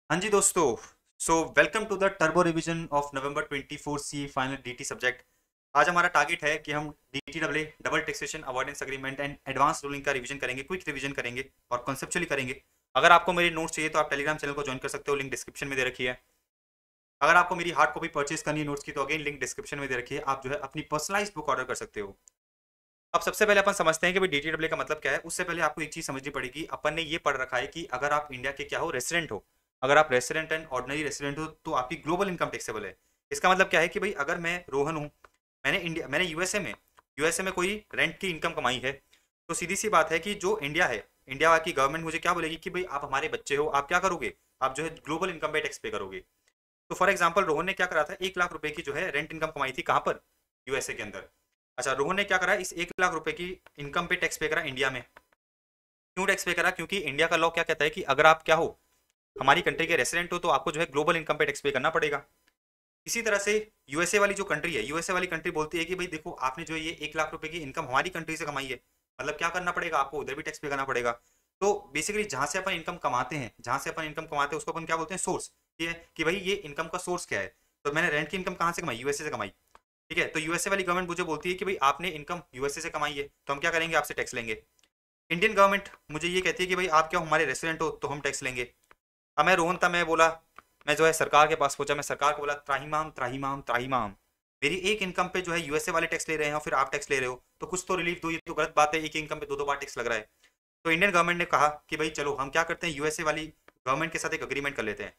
हाँ जी दोस्तों। Welcome to the turbo revision of November 24 C final DT subject. आज हमारा टारगेट है कि हम DT double double taxation avoidance agreement and advance ruling का रिवीजन करेंगे, क्विक रिवीजन करेंगे और कॉन्सेप्चुअली करेंगे। अगर आपको मेरे नोट्स चाहिए तो आप टेलीग्राम चैनल को ज्वाइन कर सकते हो, लिंक डिस्क्रिप्शन में दे रखी है। अगर आपको मेरी हार्ड कॉपी परचेज करनी है नोट्स की तो अगेन लिंक डिस्क्रिप्शन में दे रखी है, आप जो है अपनी पर्सनलाइज्ड बुक ऑर्डर कर सकते हो। अब सबसे पहले अपन समझते हैं कि भाई डीटीडब्ल्यू का मतलब क्या है। उससे पहले आपको एक चीज समझनी पड़ेगी। अपन ने ये पढ़ रखा है कि अगर आप इंडिया के क्या हो, रेसिडेंट हो, अगर आप रेसिडेंट एंड ऑर्डिनरी रेसिडेंट हो तो आपकी ग्लोबल इनकम टैक्सेबल है। इसका मतलब क्या है कि भाई अगर मैं रोहन हूँ, मैंने यूएसए में कोई रेंट की इनकम कमाई है, तो सीधी सी बात है कि जो इंडिया है, इंडिया की गवर्नमेंट मुझे क्या बोलेगी कि भाई आप हमारे बच्चे हो, आप क्या करोगे, आप जो है ग्लोबल इनकम पे टैक्स पे करोगे। तो फॉर एग्जाम्पल रोहन ने क्या करा था, 1 लाख रुपए की जो है रेंट इनकम कमाई थी, कहाँ पर, यूएसए के अंदर। अच्छा, रोहन ने क्या करा, इस 1 लाख रुपए की इनकम पे टैक्स पे करा इंडिया में। क्यों टैक्स पे करा? क्योंकि इंडिया का लॉ क्या कहता है कि अगर आप क्या हो, हमारी कंट्री के रेसिडेंट हो, तो आपको जो है ग्लोबल इनकम पे टैक्स पे करना पड़ेगा। इसी तरह से यूएसए वाली जो कंट्री है, यूएसए वाली कंट्री बोलती है कि भाई देखो, आपने जो ये 1 लाख रुपए की इनकम हमारी कंट्री से कमाई है, मतलब क्या करना पड़ेगा आपको, उधर भी टैक्स पे करना पड़ेगा। तो बेसिकली जहां से अपन इनकम कमाते हैं, उसको अपन क्या बोलते हैं, सोर्स। ये है कि भाई ये इनकम का सोर्स क्या है। तो मैंने रेंट की इनकम कहाँ से कमाई, यूएसए से कमाई। ठीक है, तो यूएसए वाली गवर्नमेंट मुझे बोलती है कि भाई आपने इनकम यूएसए से कमाई है, तो हम क्या करेंगे, आपसे टैक्स लेंगे। इंडियन गवर्नमेंट मुझे ये कहती है कि भाई आप क्या हमारे रेसिडेंट हो, तो हम टैक्स लेंगे। अब मैं रोहन था, मैं बोला, मैं जो है सरकार के पास पहुंचा, मैं सरकार को बोला, त्राहीमाम त्राहीमाम त्राहीमाम, मेरी एक इनकम पे जो है यूएसए वाले टैक्स ले रहे हैं और फिर आप टैक्स ले रहे हो, तो कुछ तो रिलीफ दो, ये तो गलत बात है, एक इनकम पे दो दो बार टैक्स लग रहा है। तो इंडियन गवर्नमेंट ने कहा कि भाई चलो हम क्या करते हैं, यूएसए वाली गवर्नमेंट के साथ एक अग्रीमेंट कर लेते हैं।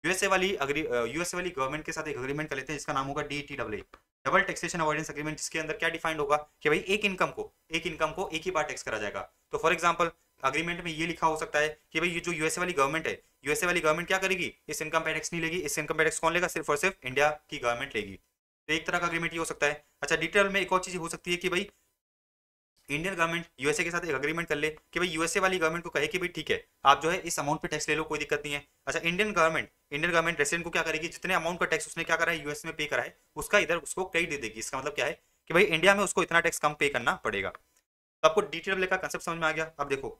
यूएसए वाली गवर्नमेंट के साथ एक अग्रीमेंट कर लेते हैं जिसका नाम होगा DTAA, double taxation avoidance agreement, जिसके अंदर क्या डिफाइंड होगा कि भाई एक इनकम को एक ही बार टैक्स करा जाएगा। तो फॉर एग्जाम्पल अग्रीमेंट में ये लिखा हो सकता है कि भाई ये जो यूएसए वाली गवर्नमेंट है, यूएसए वाली गवर्नमेंट क्या करेगी, इस इनकम पे टैक्स नहीं लेगी। इस इनकम पे टैक्स कौन लेगा, सिर्फ और सिर्फ इंडिया की गवर्नमेंट लेगी। तो एक तरह का अग्रीमेंट ये हो सकता है। अच्छा, डिटेल में एक और चीज हो सकती है कि भाई इंडियन गवर्नमेंट यूएसए के साथ एक अग्रीमेंट कर ले कि भाई यूएसए वाली गवर्नमेंट को कहे कि भाई ठीक है, आप जो है इस अमाउंट पे टैक्स ले लो, कोई दिक्कत नहीं है। अच्छा, इंडियन गवर्नमेंट रेसिडेंट को क्या करेगी, जितने अमाउंट का टैक्स उसने क्या करा है यूएस में पे करा है, उसका इधर उसको क्रेडिट दे देगी। इसका मतलब क्या है कि भाई इंडिया में उसको इतना टैक्स कम पे करना पड़ेगा। तो आपको डिटेल का कंसेप्ट समझ में आ गया। अब देखो,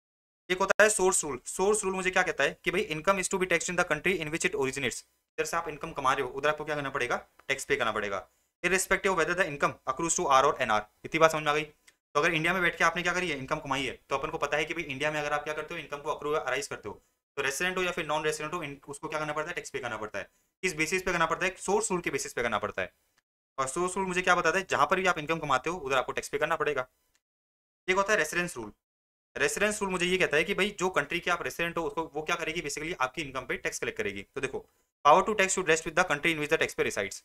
एक होता है सोर्स रूल। सोर्स रूल मुझे क्या कहता है कि भाई income is to be taxed in the country in which it originates. इधर से आप इनकम कमा रहे हो, उधर आपको क्या करना पड़ेगा, टैक्स पे करना पड़ेगा, irrespective whether the income accrues to R और एनआर। इतनी बात समझ में आ गई। तो अगर इंडिया में बैठ के आपने क्या करी है, इनकम कमाई है, तो अपन को पता है कि भाई इंडिया में अगर आप क्या करते हो, इनकम को अक्रू अराइज करते हो, तो रेसिडेंट हो या फिर नॉन रेसिडेंट हो, उसको क्या करना पड़ता है, टैक्स पे करना पड़ता है। किस बेसिस पे करना पड़ता है, सोर्स रूल के बेसिस पे करना पड़ता है। और सोर्स रूल मुझे क्या बताता है, जहां पर भी आप इनकम कमाते हो उधर आपको टैक्स पे करना पड़ेगा। एक होता है रेसिडेंस रूल। रेसिडेंस रूल मुझे ये कहता है कि भाई जो कंट्री के आप रेसिडेंट हो, उसको वो क्या करेगी, बेसिकली आपकी इनकम पे टैक्स कलेक्ट करेगी। तो देखो, power to tax should rest with the country in which the tax pay resides.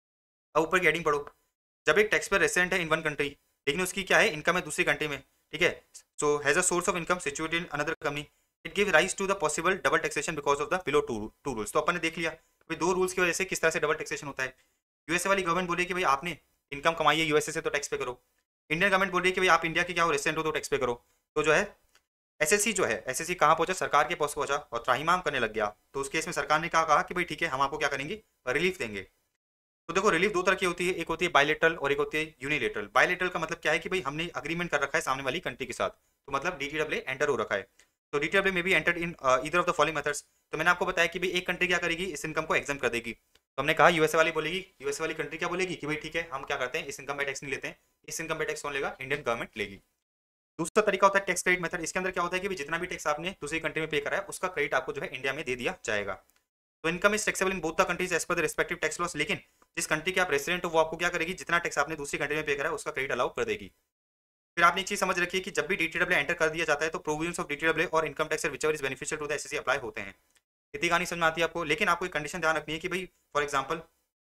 अब ऊपर की हेडिंग पढ़ो। जब एक टैक्स पे रेसिडेंट है इन वन कंट्री, लेकिन उसकी क्या है, इनकम है दूसरी कंट्री में, ठीक है, so has a source of income situated in another company, it give rise to the possible double taxation because of the below two rules. तो अपन ने देख लिया भाई दो रूल्स की वजह से किस तरह से डबल टैक्सेशन होता है। यूएसए वाली गवर्नमेंट बोल रही है कि भाई आपने इनकम कमाई है यूएसए से, तो टैक्स पे करो। इंडियन गवर्नमेंट बोल रही है कि भाई आप इंडिया के क्या हो, रेसिडेंट हो, तो टैक्स पे करो। तो जो है एसएससी जो है, एसएससी कहाँ पहुंचा, सरकार के पास पहुंचा और त्राहिमाम करने लग गया। तो उस केस में सरकार ने क्या कहा कि भाई ठीक है, हम आपको क्या करेंगे, रिलीफ देंगे। तो देखो, रिलीफ दो तरह की होती है, एक होती है बायलेटरल और एक होती है यूनिलेटरल। बायलेटरल का मतलब क्या है कि भाई हमने अग्रीमेंट कर रखा है सामने वाली कंट्री के साथ, तो मतलब डीटीडब्ल्यू एंटर हो रखा है। तो डीटीडब्ल्यू में भी entered in either of the following methods. तो मैंने आपको बताया कि भाई एक कंट्री क्या करेगी, इस इनकम को एग्जाम कर देगी। तो हमने कहा यूएसए वाली बोलेगी, यूएसए वाली कंट्री क्या बोलेगी कि भाई ठीक है, हम क्या करते हैं, इस इनकम पे टैक्स नहीं लेते हैं, इस इनकम पे टैक्स कौन लेगा, इंडियन गवर्नमेंट लेगी। दूसरा तरीका होता है टैक्स क्रेडिट मेथड। इसके अंदर क्या होता है कि भाई जितना भी टैक्स आपने दूसरी कंट्री में पे करा है, उसका क्रेडिट आपको जो है इंडिया में दे दिया जाएगा। तो income is taxable in both the countries as per the respective tax laws. लेकिन जिस कंट्री के आप रेसिडेंट हो, वो आपको क्या करेगी, जितना टैक्स आपने दूसरी कंट्री में पे करा है, उसका क्रेडिट अलाउ कर देगी। फिर आपने एक चीज समझ रखी है कि जब भी डीटीडब्ल्यू एंटर कर दिया जाता है, तो प्रोविजंस ऑफ डीटीडब्ल्यू और income tax whichever is beneficial to the SSC apply होते हैं। इतनी कहानी समझ में आती है आपको। लेकिन आपको एक कंडीशन ध्यान रखनी है कि भाई फॉर एग्जाम्पल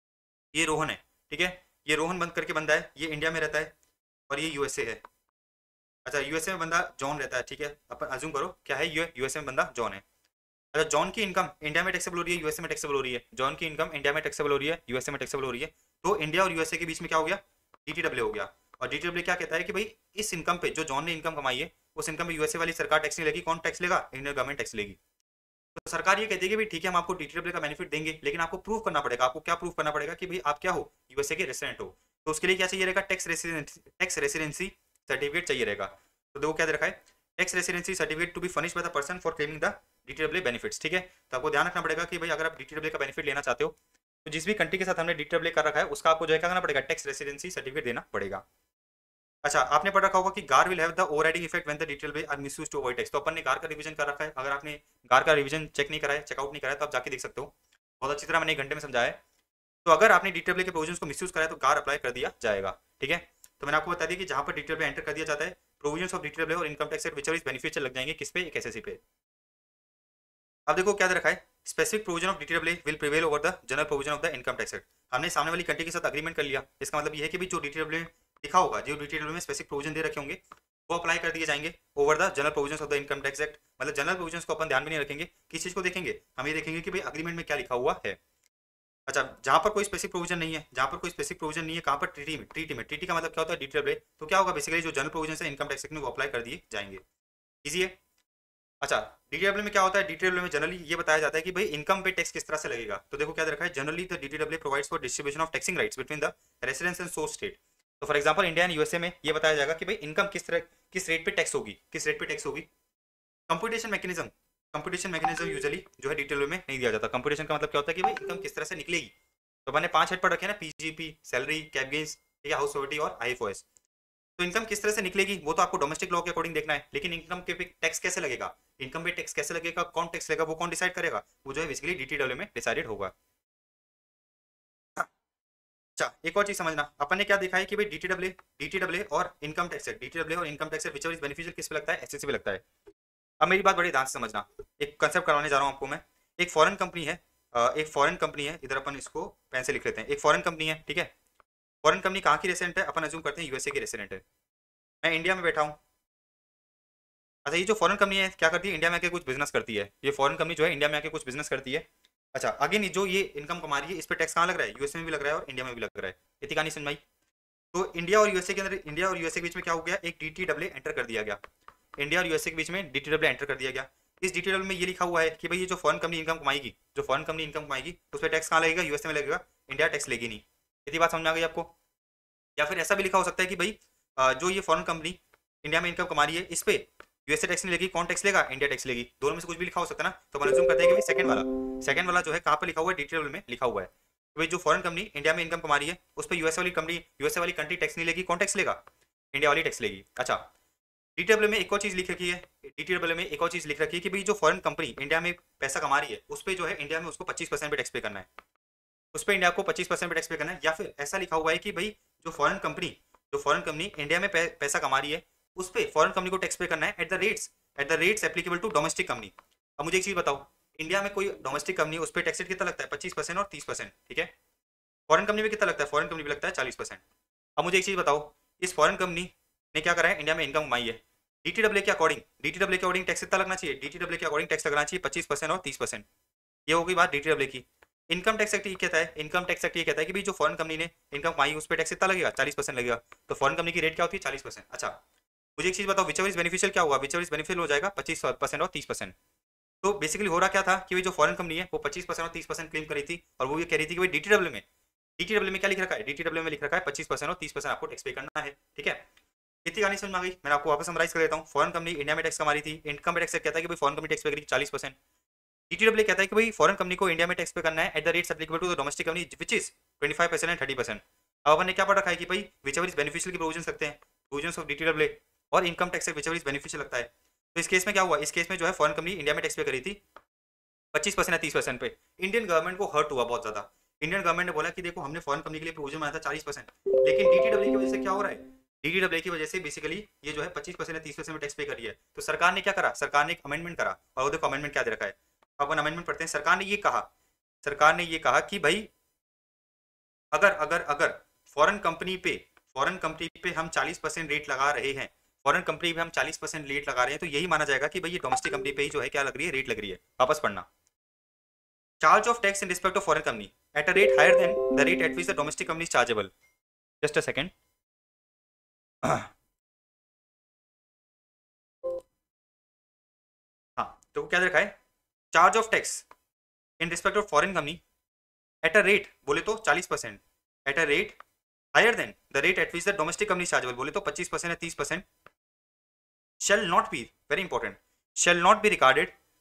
ये रोहन है, ठीक है, ये रोहन बंद करके बंदा है, ये इंडिया में रहता है और ये यूएसए है। अच्छा, यूएसए में बंदा जॉन रहता है, ठीक है, अपन अज्यूम करो क्या है, यूएसए में बंदा जॉन है। अच्छा, जॉन की इनकम इंडिया में टैक्सेबल हो रही है, यूएसए में टैक्सेबल हो रही है, जॉन की इनकम इंडिया में टैक्सेबल हो रही है, यूएसए में टैक्सेबल हो रही है। तो इंडिया और यूएसए के बीच में क्या हो गया, डीटीडब्ल्यू हो गया। और डीटीडब्ल्यू क्या कहता है कि भाई इस इनकम पे जो जॉन ने इनकम कमाई है, उस इनकम पे यूएसए वाली सरकार टैक्स नहीं लेगी, कौन टैक्स लेगा, इंडियन गवर्नमेंट टैक्स लेगी। तो सरकार ये कहती है कि भाई ठीक है, हम आपको डीटीडब्ल्यू का बेनिफिट देंगे, लेकिन आपको प्रूव करना पड़ेगा। आपको क्या प्रूव करना पड़ेगा कि भाई आप क्या हो, यूएसए के रेसिडेंट हो। तो उसके लिए क्या चाहिए रहेगा, टैक्स रेसिडेंसी सर्टिफिकेट चाहिए रहेगा। तो देखो क्या दे रखा है, tax residency certificate to be furnished by the person for claiming the DTAA benefits, ठीक है। तो आपको ध्यान रखना पड़ेगा कि भाई अगर आप DTAA का बेनिफिट लेना चाहते हो तो जिस भी कंट्री के साथ हमने DTAA कर रखा है उसका आपको जो है क्या करना पड़ेगा, टैक्स रेसिडेंसी सर्टिफिकेट देना पड़ेगा। अच्छा, आपने पढ़ रखा होगा कि GAAR will have the overriding effect when the DTAA are misused to avoid tax. तो अपन ने गार का रिवीजन कर रखा है, अगर आपने गार का रिवीजन चेक नहीं करा है, चेकआउट नहीं करा है, तो आप जाके देख सकते हो, बहुत अच्छी तरह मैंने 1 घंटे में समझाया है। तो अगर आपने DTAA के प्रोविजंस को मिसयूज करा है तो गार अप्लाई कर दिया जाएगा, ठीक है। तो मैंने आपको बता दिया कि जहां पर DTAA एंटर कर दिया जाता है, प्रोविजंस ऑफ DTAA और income tax whichever is beneficial लग जाएंगे किस पे, एक एसएससी पे। अब देखो क्या दे रखा है, specific provision of DTAA will prevail over the general provision of the income tax act. हमने सामने वाली कंट्री के साथ अग्रीमेंट कर लिया, इसका मतलब ये है कि भी जो DTAA में लिखा होगा, जो DTAA में स्पेसिफिक प्रोविजन दे रखे होंगे वो अप्लाई कर दिए जाएंगे over the general provisions of the income tax act. मतलब जनरल प्रोविजंस को अपन ध्यान में नहीं रखेंगे, किस चीज को देखेंगे, हम ये देखेंगे कि भाई अग्रीमेंट में क्या लिखा हुआ है। अच्छा, जहां पर कोई स्पेसिफिक प्रोविजन नहीं है, जहां पर कोई स्पेसिफिक प्रोविजन नहीं है, कहां पर ट्रीटी का मतलब क्या होता है, DTAA, तो क्या होगा बेसिकली जो जनरल प्रोविजन है इनकम टैक्स एक्ट में वो अप्लाई कर दिए जाएंगे। इजी है। अच्छा, DTAA में क्या होता है, DTAA में जनरली ये बताया जाता है कि भाई इनकम पे टैक्स किस तरह से लगेगा। तो देखो क्या दे रखा है, generally the DTAA provides for distribution of taxing rights between the residence and source state. तो for example India and USA में ये बताया जाएगा कि भाई इनकम किस रेट पे टैक्स होगी, किस रेट पे टैक्स होगी। कंप्यूटेशन मैकेनिज्म यूजुअली जो है DTAA में नहीं दिया जाता। कंप्यूटेशन का मतलब क्या होता है कि भाई इनकम किस तरह से निकलेगी। तो मैंने 5 हेड पर रखे ना, PGP, सैलरी, कैप गेन्स, ठीक है, हाउस प्रॉपर्टी और IFOS। तो इनकम किस तरह से निकलेगी वो तो आपको डोमेस्टिक लॉ के अकॉर्डिंग देखना है, लेकिन इनकम के पे टैक्स कैसे लगेगा, इनकम पे टैक्स कैसे लगेगा, कौन टैक्स लगेगा, वो कौन डिसाइड करेगा, वो जो है बेसिकली DTAA में डिसाइडेड होगा। अच्छा, एक और चीज समझना, अपन ने क्या देखा है कि भाई DTAA और इनकम टैक्स है, DTAA और income tax which is beneficial किस पे लगता है, एसएससी पे लगता है। अब मेरी बात बड़े ध्यान से समझना, एक कंसेप्ट करवाने जा रहा हूँ आपको मैं। एक फॉरेन कंपनी है, इधर अपन इसको पेन से लिख लेते हैं। एक फॉरेन कंपनी है, ठीक है। फॉरेन कंपनी कहाँ की रेसिडेंट है, अपन अज्यूम करते हैं यूएसए की रेसिडेंट है। मैं इंडिया में बैठा हूँ। अच्छा, ये जो फॉरेन कंपनी है क्या करती है, इंडिया में आके कुछ बिजनेस करती है। ये फॉरेन कंपनी जो है इंडिया में आके कुछ बिजनेस करती है। अच्छा, अगेन जो ये इनकम कमा रही है इस पर टैक्स कहाँ लग रहा है, यूएसए में भी लग रहा है और इंडिया में भी लग रहा है। इतनी कहानी समझ में आई। तो इंडिया और यूएसए के अंदर, इंडिया और यूएसए के बीच में क्या हो गया, एक DTAA एंटर कर दिया गया। इंडिया और यूएसए के बीच में DTAA एंटर कर दिया गया। इस DTAA में ये लिखा हुआ है कि भाई ये जो फॉरेन कंपनी इनकम कमाएगी, उस पर टैक्स कहाँ लगेगा, यूएसए में लगेगा, इंडिया टैक्स लेगी नहीं। इतनी बात समझ में आ गई आपको। या फिर ऐसा भी लिखा हो सकता है कि भाई जो ये फॉरेन कंपनी इंडिया में इनकम कमा रही है इस पे यूएसए टैक्स नहीं लेगी, कौन टैक्स लेगा, इंडिया टैक्स लेगी। दोनों में से कुछ भी लिखा हो सकता है ना। तो अपन अज्यूम करते हैं कि भाई सेकंड वाला जो है कहाँ पर लिखा हुआ है, DTAA में लिखा हुआ है कि भाई जो फॉरेन कंपनी इंडिया में इनकम कमा रही है उस पर यूएसए वाली कंट्री टैक्स नहीं लेगी, कौन टैक्स लेगा, इंडिया वाली टैक्स लेगी। अच्छा, DTAA में एक और चीज लिख रखी है, कि भाई जो फॉरेन कंपनी इंडिया में पैसा कमा रही है उस पर जो है इंडिया में उसको 25% पे टैक्स पे करना है, उस पर इंडिया को 25% पे टैक्स पे करना है। या फिर ऐसा लिखा हुआ है कि भाई जो फॉरेन कंपनी इंडिया में पैसा कमा रही है उस पर फॉरेन कंपनी को टैक्स पे करना है at the rates applicable to domestic company. अब मुझे एक चीज बताओ, इंडिया में कोई डोमेस्टिक कंपनी उस पर टैक्स रेट कितना लगता है, 25% और 30%, ठीक है। फॉरेन कंपनी में कितना लगता है, फॉरेन कंपनी में लगता है 40%। अब मुझे एक चीज बताओ, इस फॉरेन कंपनी ने क्या करा है, इंडिया में इनकम कमाई है, DTAA के अकॉर्डिंग टैक्स कितना लगना चाहिए, DTAA के अकॉर्डिंग टैक्स लगना चाहिए 25% और 30%। ये हो गई बात DTAA की। इनकम टैक्स एक्ट ये कहता है कि भाई जो फॉरेन कंपनी ने इनकम कमाई उस पर टैक्स कितना लगेगा, 40% लगेगा। तो फॉरेन कंपनी की रेट क्या होती है, 40%। अच्छा, मुझे एक चीज बताओ, विच एवर इज बेनिफिशियल क्या होगा, विच एवर इज बेनिफिशियल हो जाएगा 25% और 30%। तो बेसिकली हो रहा क्या था कि जो फॉरेन कंपनी है वो 25% और 30% क्लेम कर रही थी, और वो ये कह रही थी कि भाई DTAA में क्या लिख रखा है, DTAA में लिख रखा है 25% और 30% आपको टैक्स पे करना है, ठीक है। इतनी कहानी समझ में आ गई। मैंने आपको वापस समराइज कर देता हूँ। फॉरेन कंपनी इंडिया में टैक्स कमा रही थी, इनकम टैक्स कहता है कि भाई फॉरेन कंपनी टैक्स पे करेगी 40%। DTAA कहता है कि भाई फॉरेन कंपनी को इंडिया में टैक्स पे करना है at the rates applicable to the domestic company which is 25% and 30%। अब अपन ने क्या पढ़ रखा है कि भाई विच एवर इज बेनिफिशियल के प्रोविजन सकते हैं, प्रोविजंस ऑफ DTAA और income tax whichever is beneficial लगता है। तो इस केस में क्या हुआ, इस केस में जो है फॉरेन कंपनी इंडिया में टैक्स पे करी थी 25% या 30% पे। इंडियन गवर्नमेंट को हर्ट हुआ बहुत ज्यादा। इंडियन गवर्नमेंट ने बोला कि देखो हमने फॉरेन कंपनी के लिए प्रोविजन बनाया था 40%, लेकिन DTAA की वजह से क्या हो रहा है, DTAA की वजह से बेसिकली ये जो है 25% या 30% में टैक्स पे करी है। तो सरकार ने क्या करा, सरकार ने एक अमेंडमेंट करा, और देखो अमेंडमेंट क्या दे रखा है, अपन अमेंडमेंट पढ़ते हैं। सरकार ने ये कहा कि भाई अगर फॉरेन कंपनी पे हम 40% रेट लगा रहे हैं, फॉरेन कंपनी पे हम 40% रेट लगा रहे हैं, तो यही माना जाएगा कि भाई ये डोमेस्टिक कंपनी पे ही जो है क्या लग रही है, रेट लग रही है। वापस पढ़ना, charge of tax in respect of foreign company at a rate higher than the rate at which the domestic company is chargeable. Just a second. हाँ, तो क्या रखा है, charge of tax in respect of foreign company at a rate बोले तो 40%, at a rate higher than the rate at which the domestic company chargeable बोले तो 25% या 30%, shall not be, very important, shall not be regarded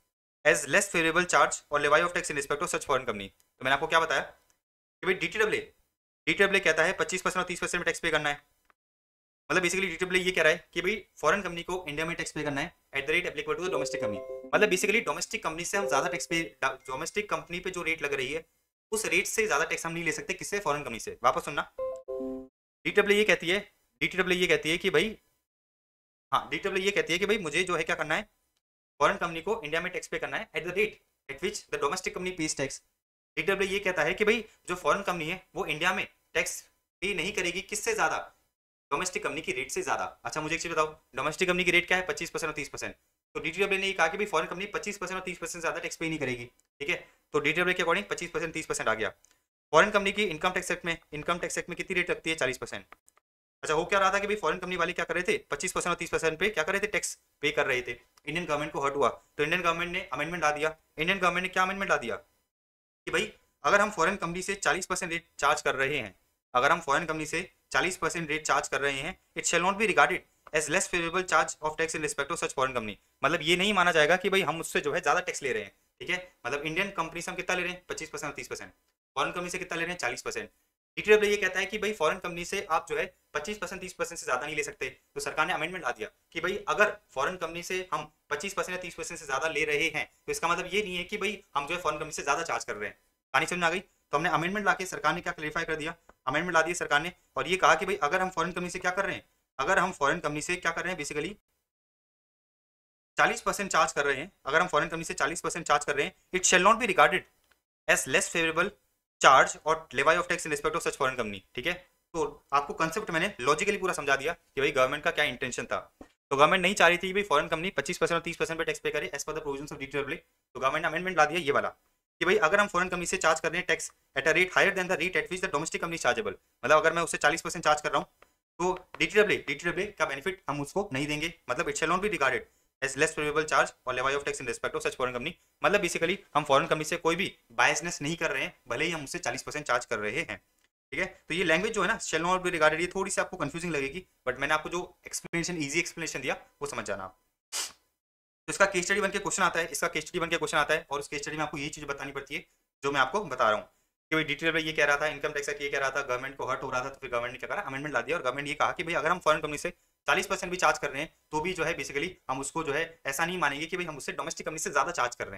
as less favourable charge or levy of tax in respect of such foreign company. तो मैंने आपको क्या बताया कि भाई डीटीडब्ल्यू कहता है 25% और 30% में टैक्स पे करना है। मतलब बेसिकली डीटीडब्ल्यू ये कह रहा है कि भाई फॉरेन कंपनी को इंडिया में टैक्स पे करना है at the rate applicable to the domestic company. मतलब बेसिकली डोमेस्टिक कंपनी से हम ज्यादा टैक्स पे, डोमेस्टिक कंपनी पे जो रेट लग रही है उस रेट से ज्यादा टैक्स हम नहीं ले सकते, किससे? फॉरेन कंपनी से। वापस सुनना, डीटीडब्ल्यू ये कहती है, डीटीडब्ल्यू ये कहती है कि भाई, हाँ डीटीडब्ल्यू ये कहती है कि भाई मुझे जो है क्या करना है, फॉरेन कंपनी को इंडिया में टैक्स पे करना है at the rate at which the domestic company pays tax. डीटीडब्ल्यू ये कहता है कि भाई जो फॉरेन कंपनी है वो इंडिया में टैक्स पे नहीं करेगी, किससे ज्यादा? डोमेस्टिक कंपनी की रेट से ज्यादा। अच्छा मुझे एक चीज बताओ, डोमेस्टिक कंपनी की रेट क्या है? 25% और 30%। तो डीटीडब्ल्यू ने ये कहा कि भाई फॉरेन कंपनी 25% और 30% ज्यादा टैक्स पे नहीं करेगी, ठीक है? तो डीटीडब्ल्यू के अकॉर्डिंग 25% 30% आ गया। फॉरेन कंपनी की इनकम टैक्स एक्ट में कितनी रेट लगती है? 40%। अच्छा हो क्या रहा था कि भाई फॉरेन कंपनी वाले क्या कर रहे थे? 25% और 30% पे क्या कर रहे थे? टैक्स पे कर रहे थे। इंडियन गवर्नमेंट को हर्ट हुआ तो इंडियन गवर्नमेंट ने अमेंडमेंट ला दिया। इंडियन गवर्नमेंट ने क्या अमेंडमेंट ला दिया कि भाई अगर हम फॉरेन कंपनी से 40% रेट चार्ज कर रहे हैं, अगर हम फॉरेन कंपनी से 40% रेट चार्ज कर रहे हैं, it shall not be regarded as less favourable charge of tax in respect of such foreign company. मतलब ये नहीं माना जाएगा कि भाई हम उससे जो है ज्यादा टैक्स ले रहे हैं, ठीक है? मतलब इंडियन कंपनी से हम कितना ले रहे हैं? 25% और 30%। फॉरेन कंपनी से कितना ले रहे हैं? 40%। डीटीडब्ल्यू ये कहता है कि भाई फॉरेन कंपनी से आप जो है 25% 30% से ज्यादा नहीं ले सकते। तो सरकार ने अमेंडमेंट ला दिया कि भाई अगर फॉरेन कंपनी से हम 25% या 30% से ज्यादा ले रहे हैं तो इसका मतलब ये नहीं है कि भाई हम जो है फॉरेन कंपनी से ज्यादा चार्ज कर रहे हैं। कहानी समझ में आ गई? तो हमने अमेंडमेंट लाके सरकार ने क्या क्लेरिफाई कर दिया, अमेंडमेंट ला दिया सरकार ने, और ये कहा कि भाई अगर हम फॉरेन कंपनी से क्या कर रहे हैं, अगर हम फॉरेन कंपनी से क्या कर रहे हैं, बेसिकली 40% चार्ज कर रहे हैं, अगर हम फॉरेन कंपनी से 40% चार्ज कर रहे हैं, it shall not be regarded as less favourable charge or levy of tax in respect of such foreign company, ठीक है? तो आपको कंसेप्ट मैंने लॉजिकली पूरा समझा दिया कि भाई गवर्नमेंट का क्या इंटेंशन था। तो गवर्नमेंट नहीं चाह रही थी कि भाई फॉरेन कंपनी 25% और 30% पे टैक्स पे करे as per the provisions of डीटीडब्ल्यू। तो गवर्नमेंट ने अमेंडमेंट ला दिया ये वाला कि भाई अगर हम फॉरेन कंपनी से चार्ज कर रहे हैं tax at a rate higher than the rate at which the domestic company chargeable, मतलब अगर मैं उससे 40% चार्ज कर रहा हूँ तो डीटीडब्ल्यू का बेनिफिट हम उसको नहीं देंगे। मतलब it shall not be regarded as less favourable charge or levy of tax in respect of such foreign company. मतलब बेसिकली हम फॉरेन कंपनी से कोई भी बायसनेस नहीं कर रहे हैं, भले ही हम उससे 40% चार्ज कर रहे हैं, ठीक है? तो ये लैंग्वेज जो है ना, शैल नॉट बी रिगार्डेड, ये थोड़ी सी आपको कंफ्यूजिंग लगेगी, बट मैंने आपको जो एक्सप्लेनेशन, इजी एक्सप्लेनेशन दिया वो समझ जाना आप। तो इसका केस स्टडी बन के क्वेश्चन आता है, इसका केस स्टडी बन के क्वेश्चन आता है, और उस केस स्टडी में आपको यही चीज बतानी पड़ती है जो मैं आपको बता रहा हूँ कि भाई डीटीडब्ल्यू ये कह रहा था, इनकम टैक्स ये कह रहा था, गवर्नमेंट को हर्ट हो रहा था, तो फिर गवर्नमेंट ने क्या करा, अमेंडमेंट ला दिया, और गवर्नमेंट ये कहा कि भाई अगर हम फॉरेन कंपनी से 40% भी चार्ज कर रहे हैं तो भी जो है बेसिकली हम उसको जो है ऐसा नहीं मानेंगे कि भाई हम उससे डोमेस्टिक कंपनी से ज्यादा चार्ज कर रहे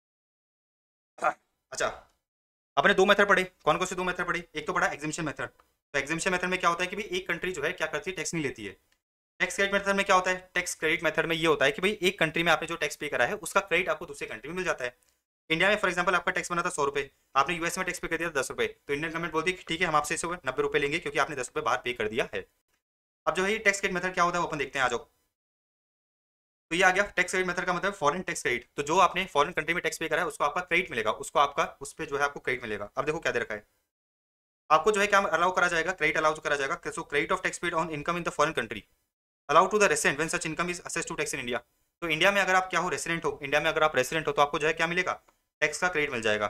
हैं। अच्छा, अपने दो मेथड पढ़े, कौन कौन से दो मेथड पढ़े? एक तो पढ़ा एग्जिम्पशन मेथड। तो एग्जिम्पशन मेथड में क्या होता है कि भाई एक कंट्री जो है क्या करती है, टैक्स नहीं लेती है। टैक्स क्रेडिट मेथड में क्या होता है, टैक्स क्रेडिट मेथड में ये होता है कि भाई एक कंट्री में आपने जो टैक्स पे करा है उसका क्रेडिट आपको दूसरे कंट्री में मिल जाता है। इंडिया में फॉर एग्जांपल आपका टैक्स बना था 100 रुपए, आपने यूएस में टैक्स पे कर दिया 10 रुपए, तो इंडियन गवर्नमेंट बोलती है कि ठीक है हम आपसे 90 रुपए लेंगे क्योंकि आपने 10 रुपए बाहर पे कर दिया है। अब जो है ये टैक्स क्रेडिट मेथड क्या होता है वो अपन देखते हैं, आ जाओ। तो ये आ गया टैक्स क्रेडिट मेथड का मतलब फॉरेन टैक्स क्रेडिट। तो जो आपने फॉरेन कंट्री में टैक्स पे करा है उसको आपका क्रेडिट मिलेगा, उसको आपका उस पर जो है आपको क्रेडिट मिलेगा। अब देखो क्या दे रखा है आपको, जो है क्या अलाउ करा जाएगा, क्रेडिट अलाउ करा जाएगा। So credit of tax paid on income in the foreign country allow to the resident when such income is assessed to tax in India. तो इंडिया में अगर आप क्या हो, रेसिडेंट हो, इंडिया में अगर आप रेसिडेंट हो तो आपको जो है क्या मिलेगा, टैक्स का क्रेडिट मिल जाएगा।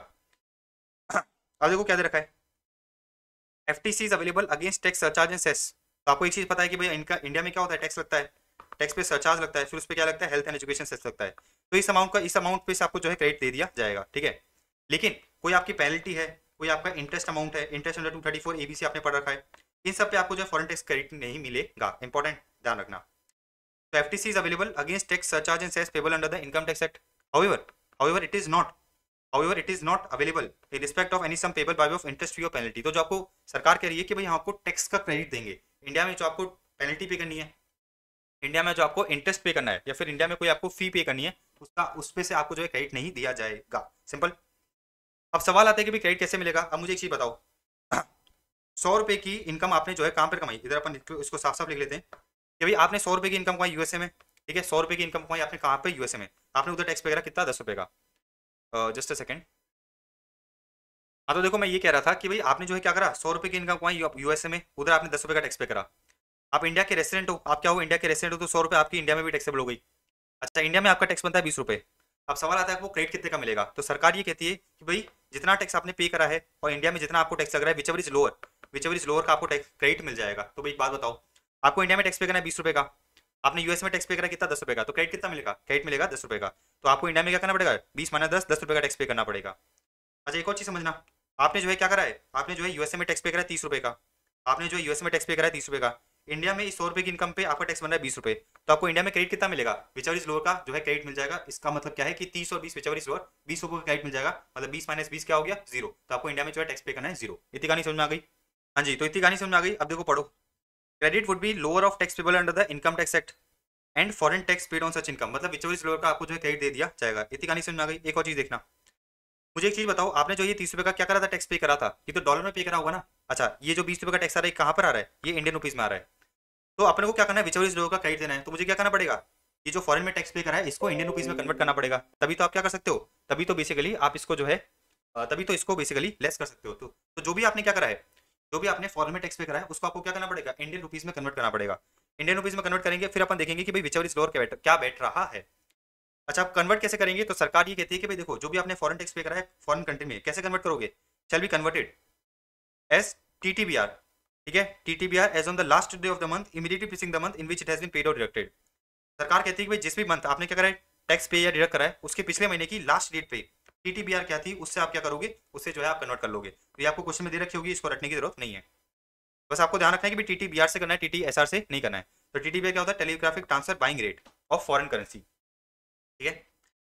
अब देखो क्या दे रखा है, FTC is available against tax surcharge and cess. तो आपको एक चीज पता है कि भाई इनका इंडिया में क्या होता है, टैक्स लगता है, टैक्स पे सरचार्ज लगता है, फिर उस पर क्या लगता है, हेल्थ एंड एजुकेशन सेस लगता है। तो इस अमाउंट पे से आपको जो है क्रेडिट दे दिया जाएगा, ठीक है? लेकिन कोई आपकी पेनल्टी है, कोई आपका इंटरेस्ट अमाउंट है, इंटरेस्ट अंडर 234 एबीसी आपने पढ़ रखा है, इन सब पे आपको जो है फॉरेन टैक्स क्रेडिट नहीं मिलेगा। इंपॉर्टेंट ध्यान रखना। So FTC is available against tax surcharge and cess payable under the Income Tax Act. However, it is not. However, it is not available in respect of any sum payable by way of interest fee or penalty. तो जो आपको सरकार कह रही है कि भाई हम आपको टैक्स का क्रेडिट देंगे, इंडिया में जो आपको पेनल्टी पे करनी है, इंडिया में जो आपको इंटरेस्ट पे करना है, या फिर इंडिया में कोई आपको फी पे करनी है, उसका उस पे से आपको जो है क्रेडिट नहीं दिया जाएगा। सिंपल। अब सवाल आता है कि भाई क्रेडिट कैसे मिलेगा। अब मुझे एक चीज बताओ, 100 रुपए की इनकम आपने जो है कहाँ पर कमाई, इधर अपन इसको साफ साफ लिख लेते हैं कि भाई आपने 100 रुपए की इनकम कमाई यूएसए में, ठीक है? 100 रुपए की इनकम कमाई आपने कहाँ पे, यूएसए में। आपने उधर टैक्स पे करा कितना, 10 रुपए का। Just a second. हाँ तो देखो मैं ये कह रहा था कि भाई आपने जो है क्या करा, 100 रुपए की इनकम कमाई यूएसए में, उधर आपने 10 रुपए का टैक्स पे करा। आप इंडिया के रेसिडेंट हो, आप क्या हो, इंडिया के रेसिडेंट हो, तो 100 रुपए आपकी इंडिया में भी टैक्सेबल हो गई। अच्छा, इंडिया में आपका टैक्स बनता है 20 रुपए। अब सवाल आता है आपको क्रेडिट कितने का मिलेगा। तो सरकार ये कहती है कि भाई जितना टैक्स आपने पे करा है और इंडिया में जितना आपको टैक्स लग रहा है, विचेवर इज लोअर का आपको टैक्स क्रेडिट मिल जाएगा। तो भाई एक बात बताओ, आपको इंडिया में टैक्स पे करना है 20 रुपए का, आपने यूएस में टैक्स पे करा कितना, 10 रुपए का, तो क्रेडिट कितना मिलेगा, क्रेडिट मिलेगा 10 रुपए का। तो आपको इंडिया में क्या करना पड़ेगा, 20 माइनस 10, 10 रुपए का टैक्स पे करना पड़ेगा। अच्छा एक और चीज समझना, आपने जो है क्या करा है, आपने जो है यूएसए में टैक्स पे करा है 30 रुपए का, आपने जो है यूएसए में टैक्स पे करा है 30 रुपए का, इंडिया में इस 100 रुपए की इनकम पे आपका टैक्स बन रहा है 20 रुपए, तो आपको इंडिया में क्रेडिट कितना मिलेगा, विच एवर इज लोअर का जो है क्रेडिट मिल जाएगा। इसका मतलब क्या है कि 30 और 20 विच एवर इज लोअर, 20 रुपए का क्रेडिट मिल जाएगा, मतलब 20 माइनस 20 क्या हो गया, जीरो। तो आपको इंडिया में जो है टैक्स पे करना है जीरो। इतनी कहानी समझ में आ गई। हाँ जी, तो इतनी कहानी समझ में आ गई। अब देखो पढ़ो, credit would be lower of tax payable under the income tax act and foreign tax paid on such income, मतलब विच एवर इज लोअर का आपको जो है क्रेडिट दे दिया जाएगा। इतनी कहानी समझ में आ गई। एक और चीज देखना, मुझे एक चीज बताओ, आपने जो ये 30 रुपए का क्या करा था, टैक्स पे करा था, ये तो डॉलर में पे करा होगा ना। अच्छा ये जो 20 रुपए का टैक्स आ रहा है कहाँ पर आ रहा है, ये इंडियन रुपीज में आ रहा है। तो अपने को क्या करना है, विच एवर इज लोअर का क्रेडिट देना है, तो मुझे क्या करना पड़ेगा, ये जो फॉरेन में टैक्स पे करा है इसको इंडियन रुपीज में कन्वर्ट करना पड़ेगा, तभी तो आप क्या कर सकते हो, तभी तो बेसिकली आप इसको जो है तभी तो इसको बेसिकली लेस कर सकते हो। तो जो भी आपने क्या करा है, जो भी आपने फॉरेन में टैक्स पे करा है उसको आपको क्या करना पड़ेगा, इंडियन रुपीज में कन्वर्ट करना पड़ेगा। इंडियन रुपीज में कन्वर्ट करेंगे, फिर अपन देखेंगे कि भाई विच एवर इज लोअर क्या बैठ रहा है। अच्छा आप कन्वर्ट कैसे करेंगे, तो सरकार ये कहती है कि भाई देखो जो भी आपने फॉरेन टैक्स पे करा है फॉरेन कंट्री में, कैसे कन्वर्ट करोगे, shall be converted as TTBR, ठीक है, TTBR as on the last day of the month immediately preceding the month in which it has been paid or deducted. सरकार कहती है कि भाई जिस भी मंथ आपने क्या करा है टैक्स पे या डिडक्ट करा है उसके पिछले महीने की लास्ट डेट पे टीटीबीआर क्या थी उससे आप क्या करोगे, उससे जो है आप कन्वर्ट कर लोगे। तो ये आपको क्वेश्चन में दे रखी होगी, इसको रटने की जरूरत नहीं है, बस आपको ध्यान रखना है कि टीटीबीआर से करना है, टीटीएसआर से नहीं करना है। तो टीटीबीआर क्या होता है, telegraphic transfer buying rate of foreign currency, ठीक है।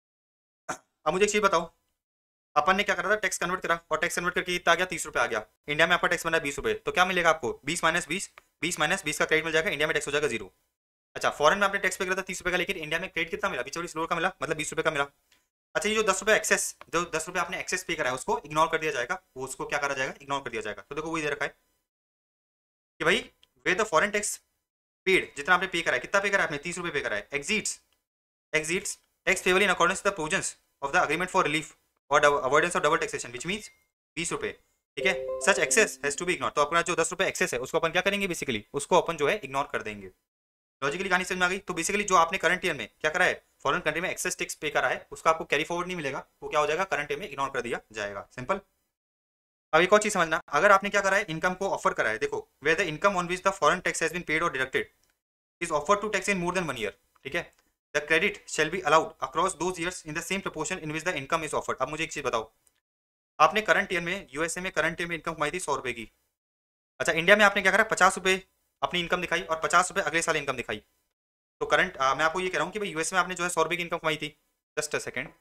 अब मुझे एक चीज बताओ, अपन ने क्या करा था, टैक्स कन्वर्ट करा और टैक्स कन्वर्ट करके कितना आ गया, 30 रुपए आ गया। इंडिया में आपका टैक्स बना है 20 रुपए, तो क्या मिलेगा आपको 20 माइनस 20, 20 माइनस 20 का क्रेडिट मिल जाएगा, इंडिया में टैक्स हो जाएगा जीरो। अच्छा फॉरेन में आपने टैक्स पे करा था 30 रुपए का, लेकिन इंडिया में क्रेडिट कितना मिला, 20 का मिला, मतलब 20 रुपए का मिला। अच्छा ये जो 10 रुपए एक्सेस, जो 10 रुपए आपने एक्सेस पे करा है उसको इग्नोर कर दिया जाएगा, वो उसको क्या करा जाएगा, इग्नोर कर दिया जाएगा। तो देखो वही दे रखा है कि भाई where the foreign tax paid, जितना आपने पे करा है, कितना पे करा है आपने, 30 रुपए पे करा है, exceeds tax payable in accordance the provisions of the agreement for relief or avoidance of double taxation which means 20 रुपए, ठीक है। Such excess has to be ignore, तो अपना जो 10 रुपए एक्सेस है उसको अपन क्या करेंगे, बेसिकली उसको अपन जो है इग्नोर कर देंगे। लॉजिकली कहानी समझ में आ गई। तो बेसिकली जो आपने करंट ईयर में क्या करा है, फॉरेन कंट्री में एक्सेस टैक्स पे करा है, उसका आपको कैरी फॉरवर्ड नहीं मिलेगा, वो क्या हो जाएगा, करंट ईयर में इग्नोर कर दिया जाएगा, सिंपल। अब एक और चीज समझना, अगर आपने क्या करा है, इनकम को ऑफर करा है, देखो where the income on which the foreign tax has been paid or deducted is offered to tax in more than 1 year, ठीक है, the credit shall be allowed across those years in the same proportion in which the income is offered. अब मुझे एक चीज बताओ, आपने current year में USA में करंट ईयर में इनकम कमाई थी 100 रुपए की। अच्छा इंडिया में आपने क्या करा, 50 रुपए अपनी इनकम दिखाई और 50 रुपए अगले साल इनकम दिखाई। तो करंट मैं आपको ये कह रहा हूँ कि भाई यूएस में आपने जो है 100 रुपए की इनकम कमाई थी, जस्ट अ सेकंड।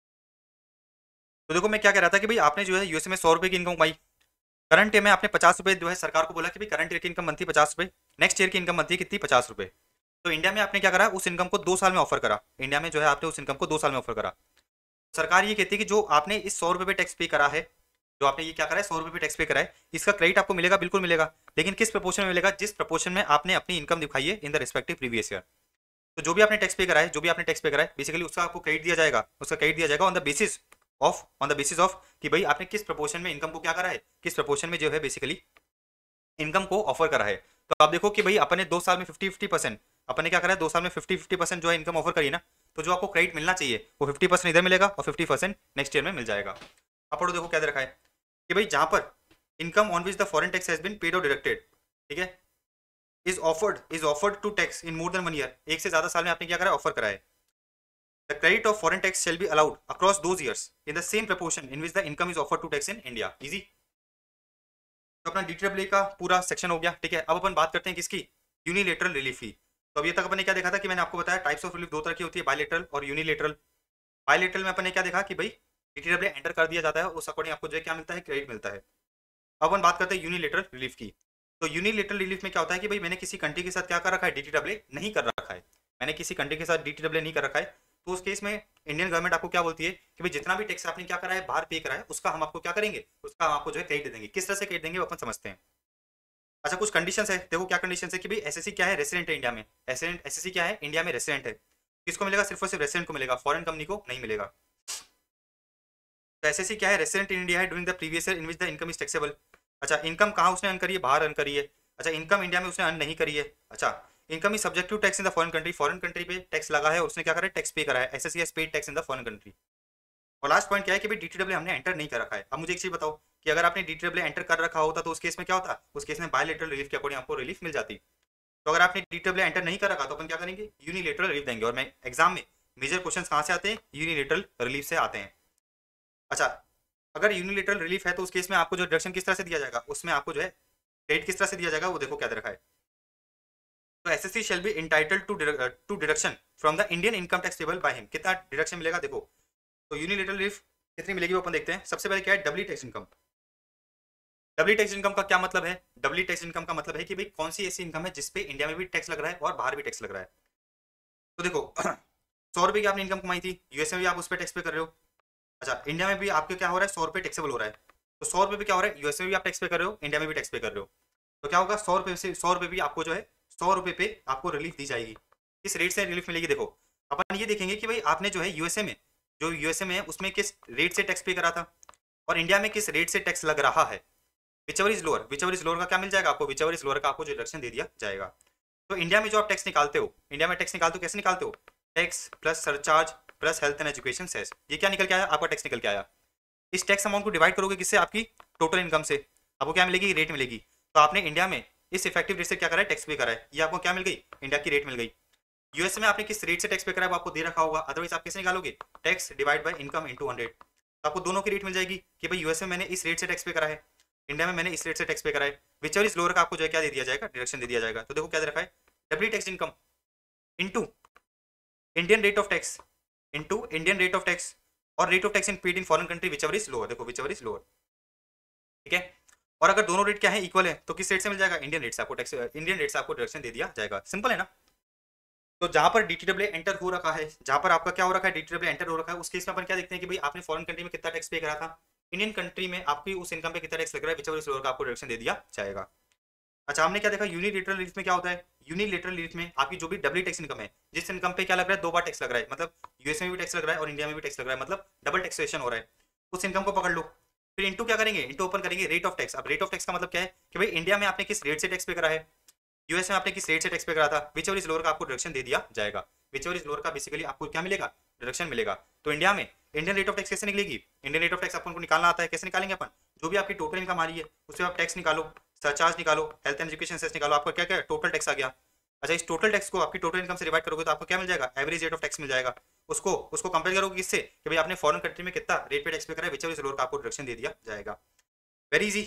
तो देखो मैं क्या कह रहा था कि भाई आपने जो है यूएसए में 100 रुपए की इनकम कमाई, करंट ईयर में आपने 50 रुपए जो है सरकार को बोला कि भाई करंट ईयर की इनकम बनती है 50 रुपए, नेक्स्ट ईयर की इनकम बनती है कितनी, 50 रुपए। तो इंडिया में आपने क्या करा, उस इनकम को 2 साल में ऑफर करा, इंडिया में जो है आपने उस इनकम को 2 साल में ऑफर करा। सरकार ये कहती है कि जो आपने इस 100 रुपए पे टैक्स पे करा है, जो आपने ये क्या करा है 100 रुपए पे टैक्स पे करा है, इसका क्रेडिट आपको मिलेगा, बिल्कुल मिलेगा, लेकिन किस प्रपोर्शन में मिलेगा, जिस प्रपोर्शन में आपने अपनी इनकम दिखाई है in the respective previous year. तो जो भी आपने टैक्स पे करा है, जो भी आपने टैक्स पे करा है, बेसिकली उसका आपको क्रेडिट दिया जाएगा, उसका क्रेडिट दिया जाएगा ऑन द बेसिस ऑफ कि भाई आपने किस प्रपोर्शन में इनकम को क्या करा है, किस प्रपोर्शन में जो है बेसिकली इनकम को ऑफर करा है। तो आप देखो कि भाई अपने 2 साल में 50-50%, अपने क्या करा है 2 साल में 50-50% जो है इनकम ऑफर करी ना, तो जो आपको क्रेडिट मिलना चाहिए वो 50% इधर मिलेगा और 50% नेक्स्ट ईयर में मिल जाएगा। अब पढ़ो देखो क्या दे रखा है कि भाई जहां पर income on which the foreign tax has been paid or deducted, ठीक है, is offered to tax in more than 1 year, एक से ज्यादा साल में आपने क्या करा, ऑफर करा है, the credit of foreign tax shall be allowed across those years in the same proportion in which the income is offered to tax in India. Easy. तो अपना डीटीडब्ल्यू का पूरा सेक्शन हो गया, ठीक है। अब अपन बात करते हैं किसकी, यूनिलेटरल रिलीफ की। तो अभी तक अपन ने क्या देखा था कि मैंने आपको बताया टाइप्स ऑफ रिलीफ 2 तरह की होती है, बायलेटरल और यूनिलेटरल। बायलेटरल में अपन ने क्या देखा कि भाई डीटीडब्ल्यू एंटर कर दिया जाता है, उस अकॉर्डिंग आपको जो है क्या मिलता है, क्रेडिट मिलता है। अब अपन बात करते हैं यूनिलेटरल रिलीफ की। तो यूनिलेटरल रिलीफ में क्या होता है कि भाई मैंने किसी कंट्री के साथ क्या कर रखा है, डीटीडब्ल्यू नहीं कर रखा है, मैंने किसी कंट्री के साथ डीटीडब्ल्यू नहीं कर रखा है, तो उस केस में इंडियन गवर्नमेंट आपको क्या बोलती है कि भाई जितना भी टैक्स आपने क्या करा है बाहर पे करा है, उसका हम आपको क्या करेंगे, उसका हम आपको जो है क्रेडिट देंगे। किस तरह से क्रेडिट देंगे वो अपन समझते हैं। अच्छा कुछ कंडीशंस है, देखो क्या कंडीशंस है कि भाई एसएससी क्या है, रेसिडेंट है इंडिया में, एसएससी क्या है, इंडिया में रेसिडेंट है, किसको मिलेगा, सिर्फ और सिर्फ रेसिडेंट को मिलेगा, फॉरेन कंपनी को नहीं मिलेगा। तो एसएससी क्या है, रेसिडेंट इन इंडिया है during the previous year in which the income is taxable. अच्छा इनकम कहाँ उसने अर्न करी है, बाहर अर्न करी है। अच्छा इनकम इंडिया में उसने अर्न नहीं करी है। अच्छा income is subject to tax in the foreign country, foreign country पे टैक्स लगा है और उसने क्या करा है, टैक्स पे करा है, assessee has paid tax in the foreign country. और लास्ट पॉइंट क्या है कि भाई डीटीडब्ल्यू हमने एंटर नहीं कर रखा है। अब मुझे एक चीज बताओ कि अगर आपने डीटीडब्ल्यू एंटर कर रखा होता तो उस केस में क्या होता, उस केस में बायलेटरल रिलीफ के अकॉर्डिंग आपको रिलीफ मिल जाती। तो अगर आपने डीडब्ल्यू एंटर नहीं कर रखा तो अपन क्या करेंगे, यूनिलेटरल रिलीफ देंगे। और मैं एग्जाम में मेजर क्वेश्चन कहाँ से आते हैं, यूनिलेटरल रिलीफ से आते हैं। अच्छा, अगर यूनिलेटरल रिलीफ है तो उस केस में आपको जो डिडक्शन किस तरह से दिया जाएगा, उसमें आपको जो है क्रेडिट किस तरह से दिया जाएगा, वो देखो क्या दे रखा है। तो assessee shall be entitled to deduction from the Indian income tax payable by him. कितना डिडक्शन मिलेगा देखो, तो यूनिलेटरल रिलीफ कितनी मिलेगी वो अपन देखते हैं। सबसे पहले क्या है, doubly tax income. Doubly tax income का क्या मतलब है, डबली टैक्स इनकम का मतलब है कि भाई कौन सी ऐसी इनकम है जिसपे इंडिया में भी टैक्स लग रहा है और बाहर भी टैक्स लग रहा है। तो देखो 100 रुपए की आपने इनकम कमाई थी, यूएसए में भी आप उस पर टैक्स पे कर रहे हो। अच्छा, इंडिया में भी आपके क्या हो रहा है, 100 रुपए टैक्सेबल हो रहा है। तो 100 रुपए पे क्या हो रहा है, यूएसए में भी आप टैक्स पे कर रहे हो, इंडिया में भी टैक्स पे कर रहे हो। तो क्या होगा, 100 रुपए से 100 रुपए भी आपको जो है 100 रुपए पे आपको रिलीफ दी जाएगी। किस रेट से रिलीफ मिलेगी देखो, अपन ये देखेंगे कि भाई आपने जो है यूएसए में, जो यूएसए में है उसमें किस रेट से टैक्स पे करा था और इंडिया में किस रेट से टैक्स लग रहा है। Whichever is lower, whichever is lower का क्या मिल जाएगा आपको, विचवर इज लोअर का आपको जो डिडक्शन दे दिया जाएगा। तो इंडिया में जो आप टैक्स निकालते हो, इंडिया में टैक्स निकालते हो कैसे निकालते हो, tax plus surcharge plus health and education cess. ये क्या निकल के आया, आपका टैक्स निकल के आया। इस टैक्स अमाउंट को डिवाइड करोगे किससे, आपकी टोटल इनकम से, आपको क्या मिलेगी, रेट मिलेगी। तो आपने इंडिया में इस इफेक्टिव रेट से क्या करा है, टैक्स पे करा है, ये आपको क्या मिल गई, इंडिया की रेट मिल गई। यूएस में आपने किस रेट से टैक्स पे करा है वो आपको दे रखा होगा, अदरवाइज आप कैसे निकालोगे, tax divide by income into 100। तो आपको दोनों की रेट मिल जाएगी कि भाई यूएस में मैंने इस रेट से टैक्स पे करा है, इंडिया में मैंने इस रेट से टैक्स पे करा है। विचवर इज लोअर का आपको जो है क्या दे दिया जाएगा, डिडक्शन दे दिया जाएगा। तो देखो क्या दे रखा है, doubly tax income into Indian rate of tax, into Indian rate of tax or rate of tax in paid in foreign country whichever is lower. देखो विचवर इज लोअर, ठीक है। और अगर दोनों रेट क्या है, इक्वल है, तो किस रेट से मिल जाएगा, इंडियन रेट से आपको टैक्स, इंडियन रेट से आपको डिडक्शन दे दिया जाएगा। सिंपल है ना। तो जहां पर डीटीडब्ल्यू एंटर हो रखा है, जहां पर आपका क्या हो रखा है, डीटीडब्ल्यू एंटर हो रखा है, उस केस में अपन क्या देखते हैं कि भाई आपने फॉरेन कंट्री में कितना टैक्स पे करा था, इंडियन कंट्री में आपकी उस इनकम पे कितना टैक्स लग रहा है, विचवर इज लोअर का आपको डिडक्शन दे दिया जाएगा। अच्छा, हमने क्या देखा, यूनिलेटरल रिलीफ में क्या होता है, यूनिलेटरल रिलीफ में आपकी जो भी डबली टैक्स इनकम है, जिस इनकम पे क्या लग रहा है, 2 बार टैक्स लग रहा है, मतलब यूएस में भी टैक्स लग रहा है और इंडिया में भी टैक्स लग रहा है, मतलब डबल टैक्सेशन हो रहा है, उस इनकम को पकड़ लो। फिर इंटू क्या करेंगे, इंटू ओपन करेंगे रेट ऑफ टैक्स। अब रेट ऑफ टैक्स का मतलब क्या है कि भाई इंडिया में आपने किस रेट से टैक्स पे करा है, यूएस में आपने किस रेट से टैक्स पे करा था, विच एवर इज लोअर का आपको डिडक्शन दे दिया जाएगा। विच एवर इज लोअर का बेसिकली आपको क्या मिलेगा, डिडक्शन मिलेगा। तो इंडिया में इंडियन रेट ऑफ टैक्स कैसे निकलेगी, इंडियन रेट ऑफ टैक्स अपन को निकालना आता है, कैसे निकालेंगे अपन, जो भी आपकी टोटल इनकम आ रही है उससे आप टैक्स निकालो, सरचार्ज निकालो, हेल्थ एंड एजुकेशन सेस निकालो, आपको क्या क्या टोटल टैक्स आ गया। अच्छा, इस टोटल टैक्स को आपकी टोटल इनकम से डिवाइड करोगे तो आपको क्या मिल जाएगा, एवरेज रेट ऑफ टैक्स मिल जाएगा। उसको उसको कंपेयर करोगे किससे, कि भाई आपने फॉरेन कंट्री में कितना रेट पे टैक्स पे करा है, विच एवर इज लोअर का आपको डिडक्शन दे दिया जाएगा। Very easy.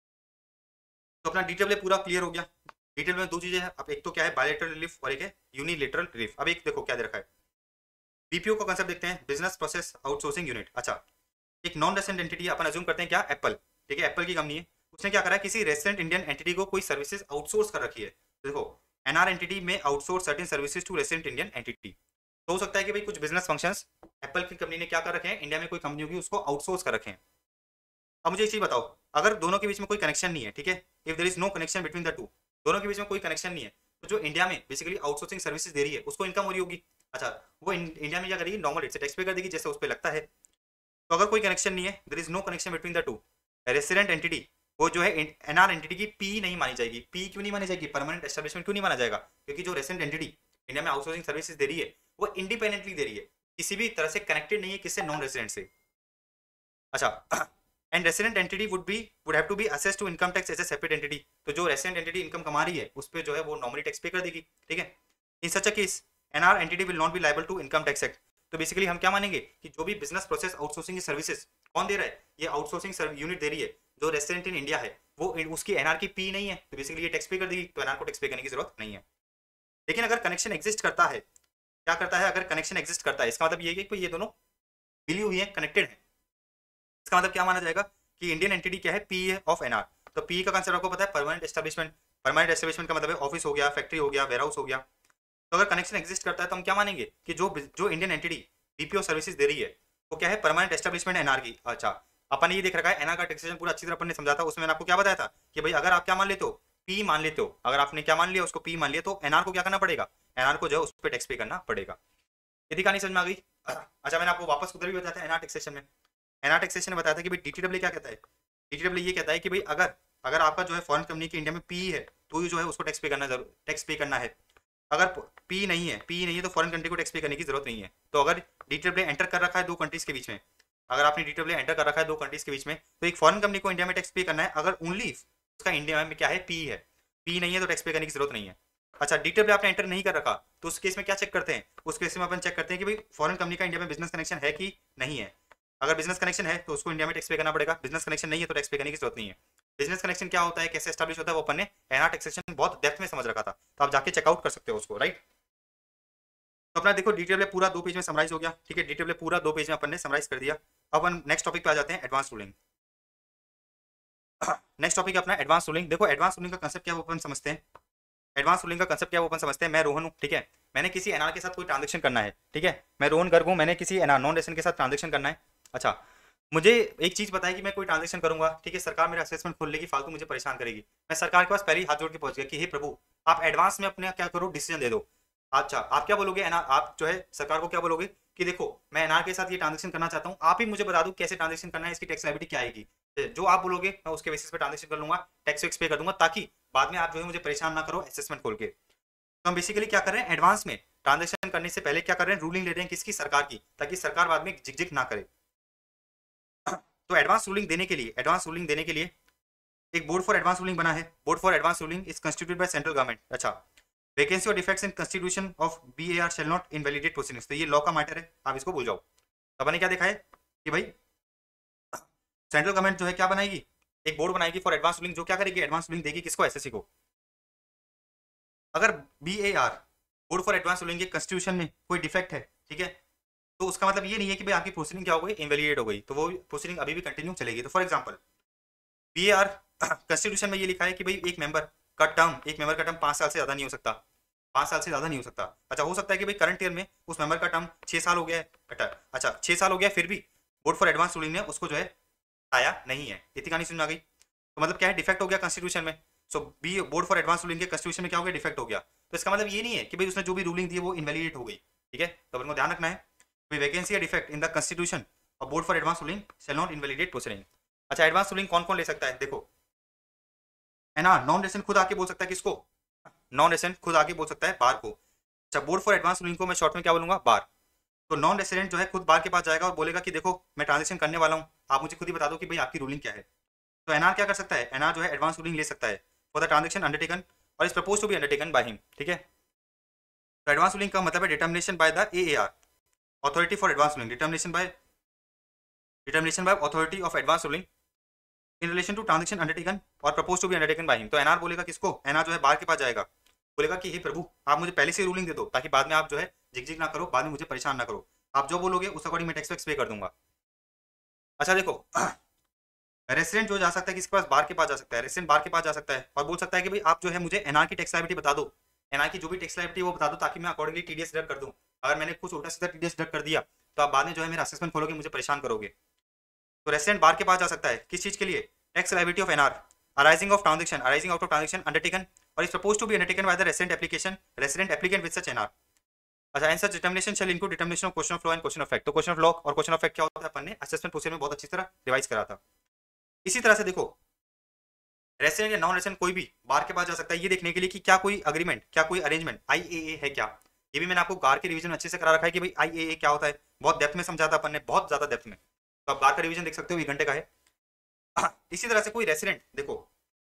तो अपना डीटेल पूरा क्लियर हो गया। डिटेल में 2 चीजें हैं, अब एक तो क्या है बायलेटरल रिलीफ और एक है यूनिलेटरल रिलीफ। अब एक देखो क्या दे रखा है, बीपीओ का कंसेप्ट देखते हैं, बिजनेस प्रोसेस आउटसोर्सिंग यूनिट। अच्छा, एक नॉन रेसिडेंट एंटिटी अपन अज्यूम करते हैं क्या, एप्पल, ठीक है, एप्पल की कंपनी है, उसने क्या करा है, किसी रेसिडेंट इंडियन एंटिटी को कोई सर्विसेज आउटसोर्स कर रखी है। तो देखो एनआर एंटिटी में outsource certain services to resident Indian entity. तो हो सकता है कि भाई कुछ बिजनेस फंक्शंस एप्पल की कंपनी ने क्या कर रखे हैं, इंडिया में कोई कंपनी होगी उसको आउटसोर्स कर रखे हैं। अब मुझे एक चीज बताओ, अगर दोनों के बीच में कोई कनेक्शन नहीं है, ठीक है, if there is no connection between the two, दोनों के बीच में कोई कनेक्शन नहीं है, तो जो इंडिया में बेसिकली आउटसोर्सिंग सर्विसेज दे रही है उसको इनकम हो रही होगी। अच्छा, वो इंडिया में क्या करेगी, नॉर्मल रेट से टैक्स पे कर देगी जैसे उस पर लगता है। तो अगर कोई कनेक्शन नहीं है, there is no connection between the two, resident entity वो जो है एनआर एंटिटी की पी नहीं मानी जाएगी। पी क्यों नहीं मानी जाएगी, परमानेंट एस्टेब्लिशमेंट क्यों नहीं माना जाएगा, क्योंकि जो रेसिडेंट एंटिटी इंडिया में आउटसोर्सिंग सर्विसेज दे रही है वो इंडिपेंडेंटली दे रही है, किसी भी तरह से कनेक्टेड नहीं है किससे, नॉन रेसिडेंट से। अच्छा, and resident entity would have to be assessed to income tax as a separate entity. तो जो रेसिडेंट एंटिटी इनकम कमा रही है उस पर जो है वो नॉर्मली टैक्स पे कर देगी, ठीक है। In such a case NR entity will not be liable to income tax act. तो बेसिकली हम क्या मानेंगे कि जो भी बिजनेस प्रोसेस आउटसोर्सिंग की सर्विसेज कौन दे रहा है, ये आउटसोर्सिंग यूनिट दे रही है, जो रेसिडेंट इन इंडिया है, वो उसकी एनआर की पी नहीं है, तो बेसिकली ये टैक्स पे कर देगी, तो एनआर को टैक्स पे करने की जरूरत नहीं है। लेकिन अगर कनेक्शन एग्जिस्ट करता है, क्या करता है, अगर कनेक्शन एग्जिस्ट करता है इसका मतलब ये है कि ये दोनों मिली हुई है, कनेक्टेड है। इसका मतलब क्या माना जाएगा कि इंडियन एंटिटी क्या है, पी है ऑफ एनआर। तो पी का कंसेप्ट आपको पता है, परमानेंट एस्टेब्लिशमेंट। परमानेंट एस्टेब्लिशमेंट का मतलब है ऑफिस हो गया, फैक्ट्री हो गया, वेयरहाउस हो गया। तो अगर कनेक्शन एग्जिस्ट करता है तो हम क्या मानेंगे कि जो इंडियन एंटिटी बीपीओ सर्विसेज दे रही है वो क्या है, परमानेंट एस्टेब्लिशमेंट एनआर की। अच्छा, अपन ने ये देख रखा है एनआर का टैक्सेशन पूरा अच्छी तरह अपन ने समझा था, उसमें मैंने आपको क्या बताया था कि भाई अगर आप क्या मान लेते हो, पी मान लेते हो, अगर आपने क्या मान लिया उसको पी मान लिया, तो एनआर को क्या करना पड़ेगा, एनआर को जो है उस पर टैक्स पे करना पड़ेगा। यदि कहानी समझ में आ गई। अच्छा, मैंने आपको वापस उधर भी बताया था एनआर टैक्सेशन में, एनआर टैक्सेशन में बताया था कि भाई डीटीडब्ल्यू क्या कहता है, डीटीडब्ल्यू ये कहता है कि भाई अगर अगर आपका जो है फॉरेन कंपनी की इंडिया में पी है तो ये जो है उसको टैक्स पे करना जरूर, टैक्स पे करना है। अगर पी नहीं है, पी नहीं है तो फॉरेन कंट्री को टैक्स पे करने की जरूरत नहीं है। तो अगर डीटीडब्ल्यू एंटर कर रखा है 2 कंट्रीज के बीच में, अगर आपने डीटीडब्ल्यू एंटर कर रखा है 2 कंट्रीज के बीच में, तो एक फॉरेन कंपनी को इंडिया में टैक्स पे करना है, अगर ओनली उसका इंडिया में क्या है, पी है, पी नहीं है तो टैक्स पे करने की जरूरत नहीं है। अच्छा DTW आपने एंटर नहीं कर रखा तो उस केस में क्या चेक करते हैं, उस केस में अपन चेक करते हैं कि भाई फॉरेन कंपनी का इंडिया में बिजनेस कनेक्शन है कि नहीं है। अगर बिजनेस कनेक्शन है तो उसको इंडिया में टैक्स पे करना पड़ेगा, बिजनेस कनेक्शन नहीं है तो टैक्स पे करने की जरूरत नहीं है। बिजनेस कनेक्शन क्या होता है, कैसे एस्टैब्लिश होता है, वो अपन ने एनआर टैक्सेशन बहुत डेप्थ में समझ रखा था, तो आप जाके चेकआउट कर सकते हो उसको, राइट। तो अपना देखो डीटेल पूरा 2 पेज में समराइज हो गया, ठीक है, डिटेल पूरा 2 पेज में अपन ने समराइज कर दिया। अब अपन नेक्स्ट टॉपिक पे आ जाते हैं, एडवांस रूलिंग। नेक्स्ट टॉपिक अपना एडवांस रूलिंग। देखो एडवांस रूलिंग का कंसेप्ट क्या है वो अपन समझते हैं। एडवांस रूलिंग का कंसेप्ट क्या है वो अपन समझते हैं। मैं रोहन हूँ, ठीक है, मैंने किसी एनआर के साथ कोई ट्रांजेक्शन करना है, ठीक है, मैं रोहन गर्ग हूँ, मैंने किसी एनआर नॉन रेसिडेंट के साथ ट्रांजेक्शन करना है। अच्छा, मुझे एक चीज पता है कि मैं कोई ट्रांजेक्शन करूंगा, ठीक है, सरकार मेरा असेसमेंट खोल लेगी, फालतू मुझे परेशान करेगी। मैं सरकार के पास पहले ही हाथ जोड़ के पहुंच गया कि हे प्रभु आप एडवांस में अपने क्या करो, डिसीजन दे दो। अच्छा, आप क्या बोलोगे एनआर, आप जो है सरकार को क्या बोलोगे कि देखो मैं एनआर के साथ ये ट्रांजेक्शन करना चाहता हूँ, आप ही मुझे बता दो कैसे ट्रांजेक्शन करना है, इसकी टैक्स लायबिलिटी क्या आएगी। जो आप बोलोगे मैं उसके बेसिस पे ट्रांजेक्शन कर लूंगा, टैक्स वैक्स पे कर दूंगा, ताकि बाद में आप जो है मुझे परेशान ना करो असेसमेंट खोल के। तो हम बेसिकली क्या कर रहे हैं, एडवांस में ट्रांजेक्शन करने से पहले क्या कर रहे हैं, रूलिंग ले रहे हैं किसकी, सरकार की, ताकि सरकार बाद में झिकझिक ना करे। तो एडवांस रूलिंग देने के लिए, एडवांस रूलिंग देने के लिए एक बोर्ड फॉर एडवांस रूलिंग बना है। Board for advance ruling is constituted by central government. अच्छा, vacancy or defects in constitution of BAR shall not invalidate proceedings. तो ये लॉ का मैटर है, आप इसको भूल जाओ। तो मैंने क्या देखा है कि भाई सेंट्रल गवर्नमेंट जो है क्या बनाएगी, एक बोर्ड बनाएगी फॉर एडवांस रूलिंग, जो क्या करेगी, एडवांस रूलिंग देगी किसको, एसएससी को। अगर BAR board for advance ruling के कॉन्स्टिट्यूशन में कोई डिफेक्ट है, ठीक है, तो उसका मतलब ये नहीं है कि भाई आपकी प्रोसीडिंग क्या हो गई, इनवैलिडेट हो गई, तो वो प्रोसीडिंग अभी भी कंटिन्यू चलेगी। तो फॉर एग्जांपल बीएआर कॉन्स्टिट्यूशन में ये लिखा है कि भाई एक मेंबर का टर्म, एक मेंबर का टर्म 5 साल से ज्यादा नहीं हो सकता, 5 साल से ज्यादा नहीं हो सकता। अच्छा, हो सकता है कि भाई करंट ईयर में उस मेंबर का टर्म 6 साल हो गया है, अच्छा 6 साल हो गया, फिर भी बोर्ड फॉर एडवांस रूलिंग ने उसको जो है आया नहीं है। इतनी कहानी समझ आ गई। तो मतलब क्या है, डिफेक्ट हो गया कॉन्स्टिट्यूशन में। सो बी बोर्ड फॉर एडवांस रूलिंग के कॉन्स्टिट्यूशन में क्या हो गया, डिफेक्ट हो गया। तो इसका मतलब ये नहीं है कि भाई उसने जो भी रूलिंग दी वो इनवैलिडेट हो गई, ठीक है। तो अपन को ध्यान रखना है भाई वैकेंसी या defect in the constitution or board for advance ruling shall not invalidate proceeding. अच्छा, एडवांस रूलिंग कौन कौन ले सकता है, देखो है ना, नॉन रेसिडेंट खुद आके बोल सकता है, किसको, नॉन रेसिडेंट खुद आके बोल सकता है बार को। अच्छा, बोर्ड फॉर एडवांस रूलिंग को मैं शॉर्ट में क्या बोलूंगा, बार। तो नॉन रेसिडेंट जो है खुद बार के पास जाएगा और बोलेगा कि देखो मैं ट्रांजेक्शन करने वाला हूँ, आप मुझे खुद ही बता दो कि भाई आपकी रूलिंग क्या है। तो एनआर क्या कर सकता है, एनआर जो है एडवांस रूलिंग ले सकता है for the transaction undertaken or is propose to be undertaken by him, ठीक है। तो एडवांस रूलिंग का मतलब है determination by the AR, authority for advance ruling, determination by authority of advance ruling in relation to transaction undertaken or propose to be undertaken by him. तो NR बोलेगा किसको, NR जो है बार के पास जाएगा, बोलेगा कि हे प्रभु आप मुझे पहले से रूलिंग दे दो, ताकि बाद में आप जो है झिकझिक ना करो, बाद में मुझे परेशान ना करो, आप जो बोलोगे उस अकॉर्डिंग मैं टैक्स वैक्स पे कर दूंगा। अच्छा देखो रेसिडेंट जो जा सकता है किसके पास, बार के पास जा सकता है, रेसिडेंट बार के पास जा सकता है और बोल सकता है कि भाई आप जो है मुझे एनआर की टैक्स लायबिलिटी बता दो, एनआर की जो भी टैक्स लायबिलिटी वो बता दो, ताकि मैं अकॉर्डिंगली टीडीएस डिडक्ट कर दूं। अगर मैंने कुछ उल्टा सीधा टीडीएस डिडक्ट कर दिया तो आप बाद में जो है मेरा असेसमेंट खोलोगे, मुझे परेशान करोगे। तो रेसिडेंट बार के पास जा सकता है किस चीज के लिए, tax liability of NR arising out of transaction undertaken or is propose to be undertaken by the resident applicant with such NR. अच्छा, and such determination shall include determination of question of law and question of fact. तो question of law और question of fact क्या होता है, अपन ने assessment procedure में बहुत अच्छी तरह रिवाइज करा था। इसी तरह से देखो रेसिडेंट या नॉन रेसिडेंट कोई भी बार के पास जा सकता है ये देखने के लिए कि क्या कोई अग्रीमेंट, क्या कोई अरेंजमेंट आईएए है क्या। ये भी मैंने आपको बार के रिवीजन अच्छे से करा रखा है कि भाई आईएए क्या होता है, बहुत डेप्थ में समझा था अपन ने, बहुत ज्यादा डेप्थ में। तो आप बार का रिवीजन देख सकते हो, 1 घंटे का है। इसी तरह से कोई रेसिडेंट देखो,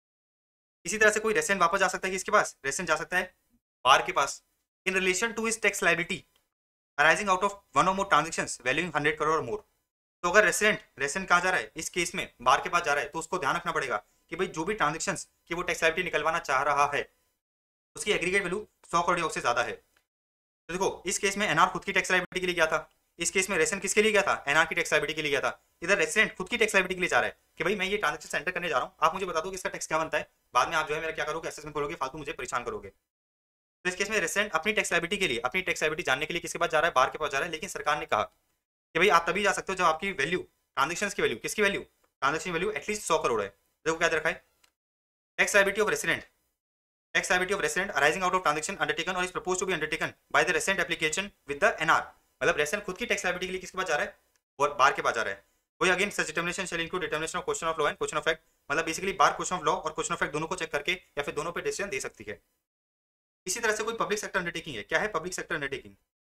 इसी तरह से कोई रेसिडेंट वापस जा सकता है कि इसके पास, रेसिडेंट जा सकता है बार के पास in relation to his tax liability arising out of one or more transactions valuing 100 crore और मोर। तो अगर रेसिडेंट कहाँ जा रहा है, इस केस में बार के पास जा रहा है, तो उसको ध्यान रखना पड़ेगा कि भाई जो भी ट्रांजेक्शंस की वो टैक्स लायबिलिटी निकलवाना चाह रहा है उसकी एग्रीगेट वैल्यू 100 करोड़ से ज्यादा है। तो देखो इस केस में एनआर खुद की टैक्स लायबिलिटी के लिए गया था, इस केस में रेसिडेंट किसके लिए गया था, एनआर की टैक्स लायबिलिटी के लिए गया था। इधर रेसिडेंट खुद की टैक्स लायबिलिटी के लिए जा रहा है कि भाई मैं ये ट्रांजेक्शन सेंटर करने जा रहा हूँ, आप मुझे बता दो कि इसका टैक्स क्या बनता है, बाद में आप जो है मेरा क्या करोगे, असेसमेंट करोगे, फालतू मुझे परेशान करोगे। तो इस केस में रेसिडेंट अपनी टैक्स लायबिलिटी के लिए, अपनी टैक्स लायबिलिटी जानने के लिए किसके पास जा रहा है, बार के पास जा रहा है। लेकिन सरकार ने कहा कि भाई आप तभी जा सकते हो जब आपकी वैल्यू, ट्रांजेक्शन की वैल्यू, किसकी value, transaction value at least 100 crore है। देखो क्या रखा है, tax liability of resident, tax liability of resident arising out of transaction undertaken or is propose to be undertaken by the resident application with the NR. मतलब resident खुद की tax liability के लिए किसके पास जा रहा है, और बार के पास जा रहा है। वही again such determination shall include determination of question of law and question of fact. मतलब basically BAR question of law और क्वेश्चन ऑफ फैक्ट दोनों को चेक करके या फिर दोनों पे डिसीजन दे सकती है। इसी तरह से कोई पब्लिक सेक्टर अंडरटेकिंग है, क्या है पब्लिक सेक्टर अंडरटेकिंग,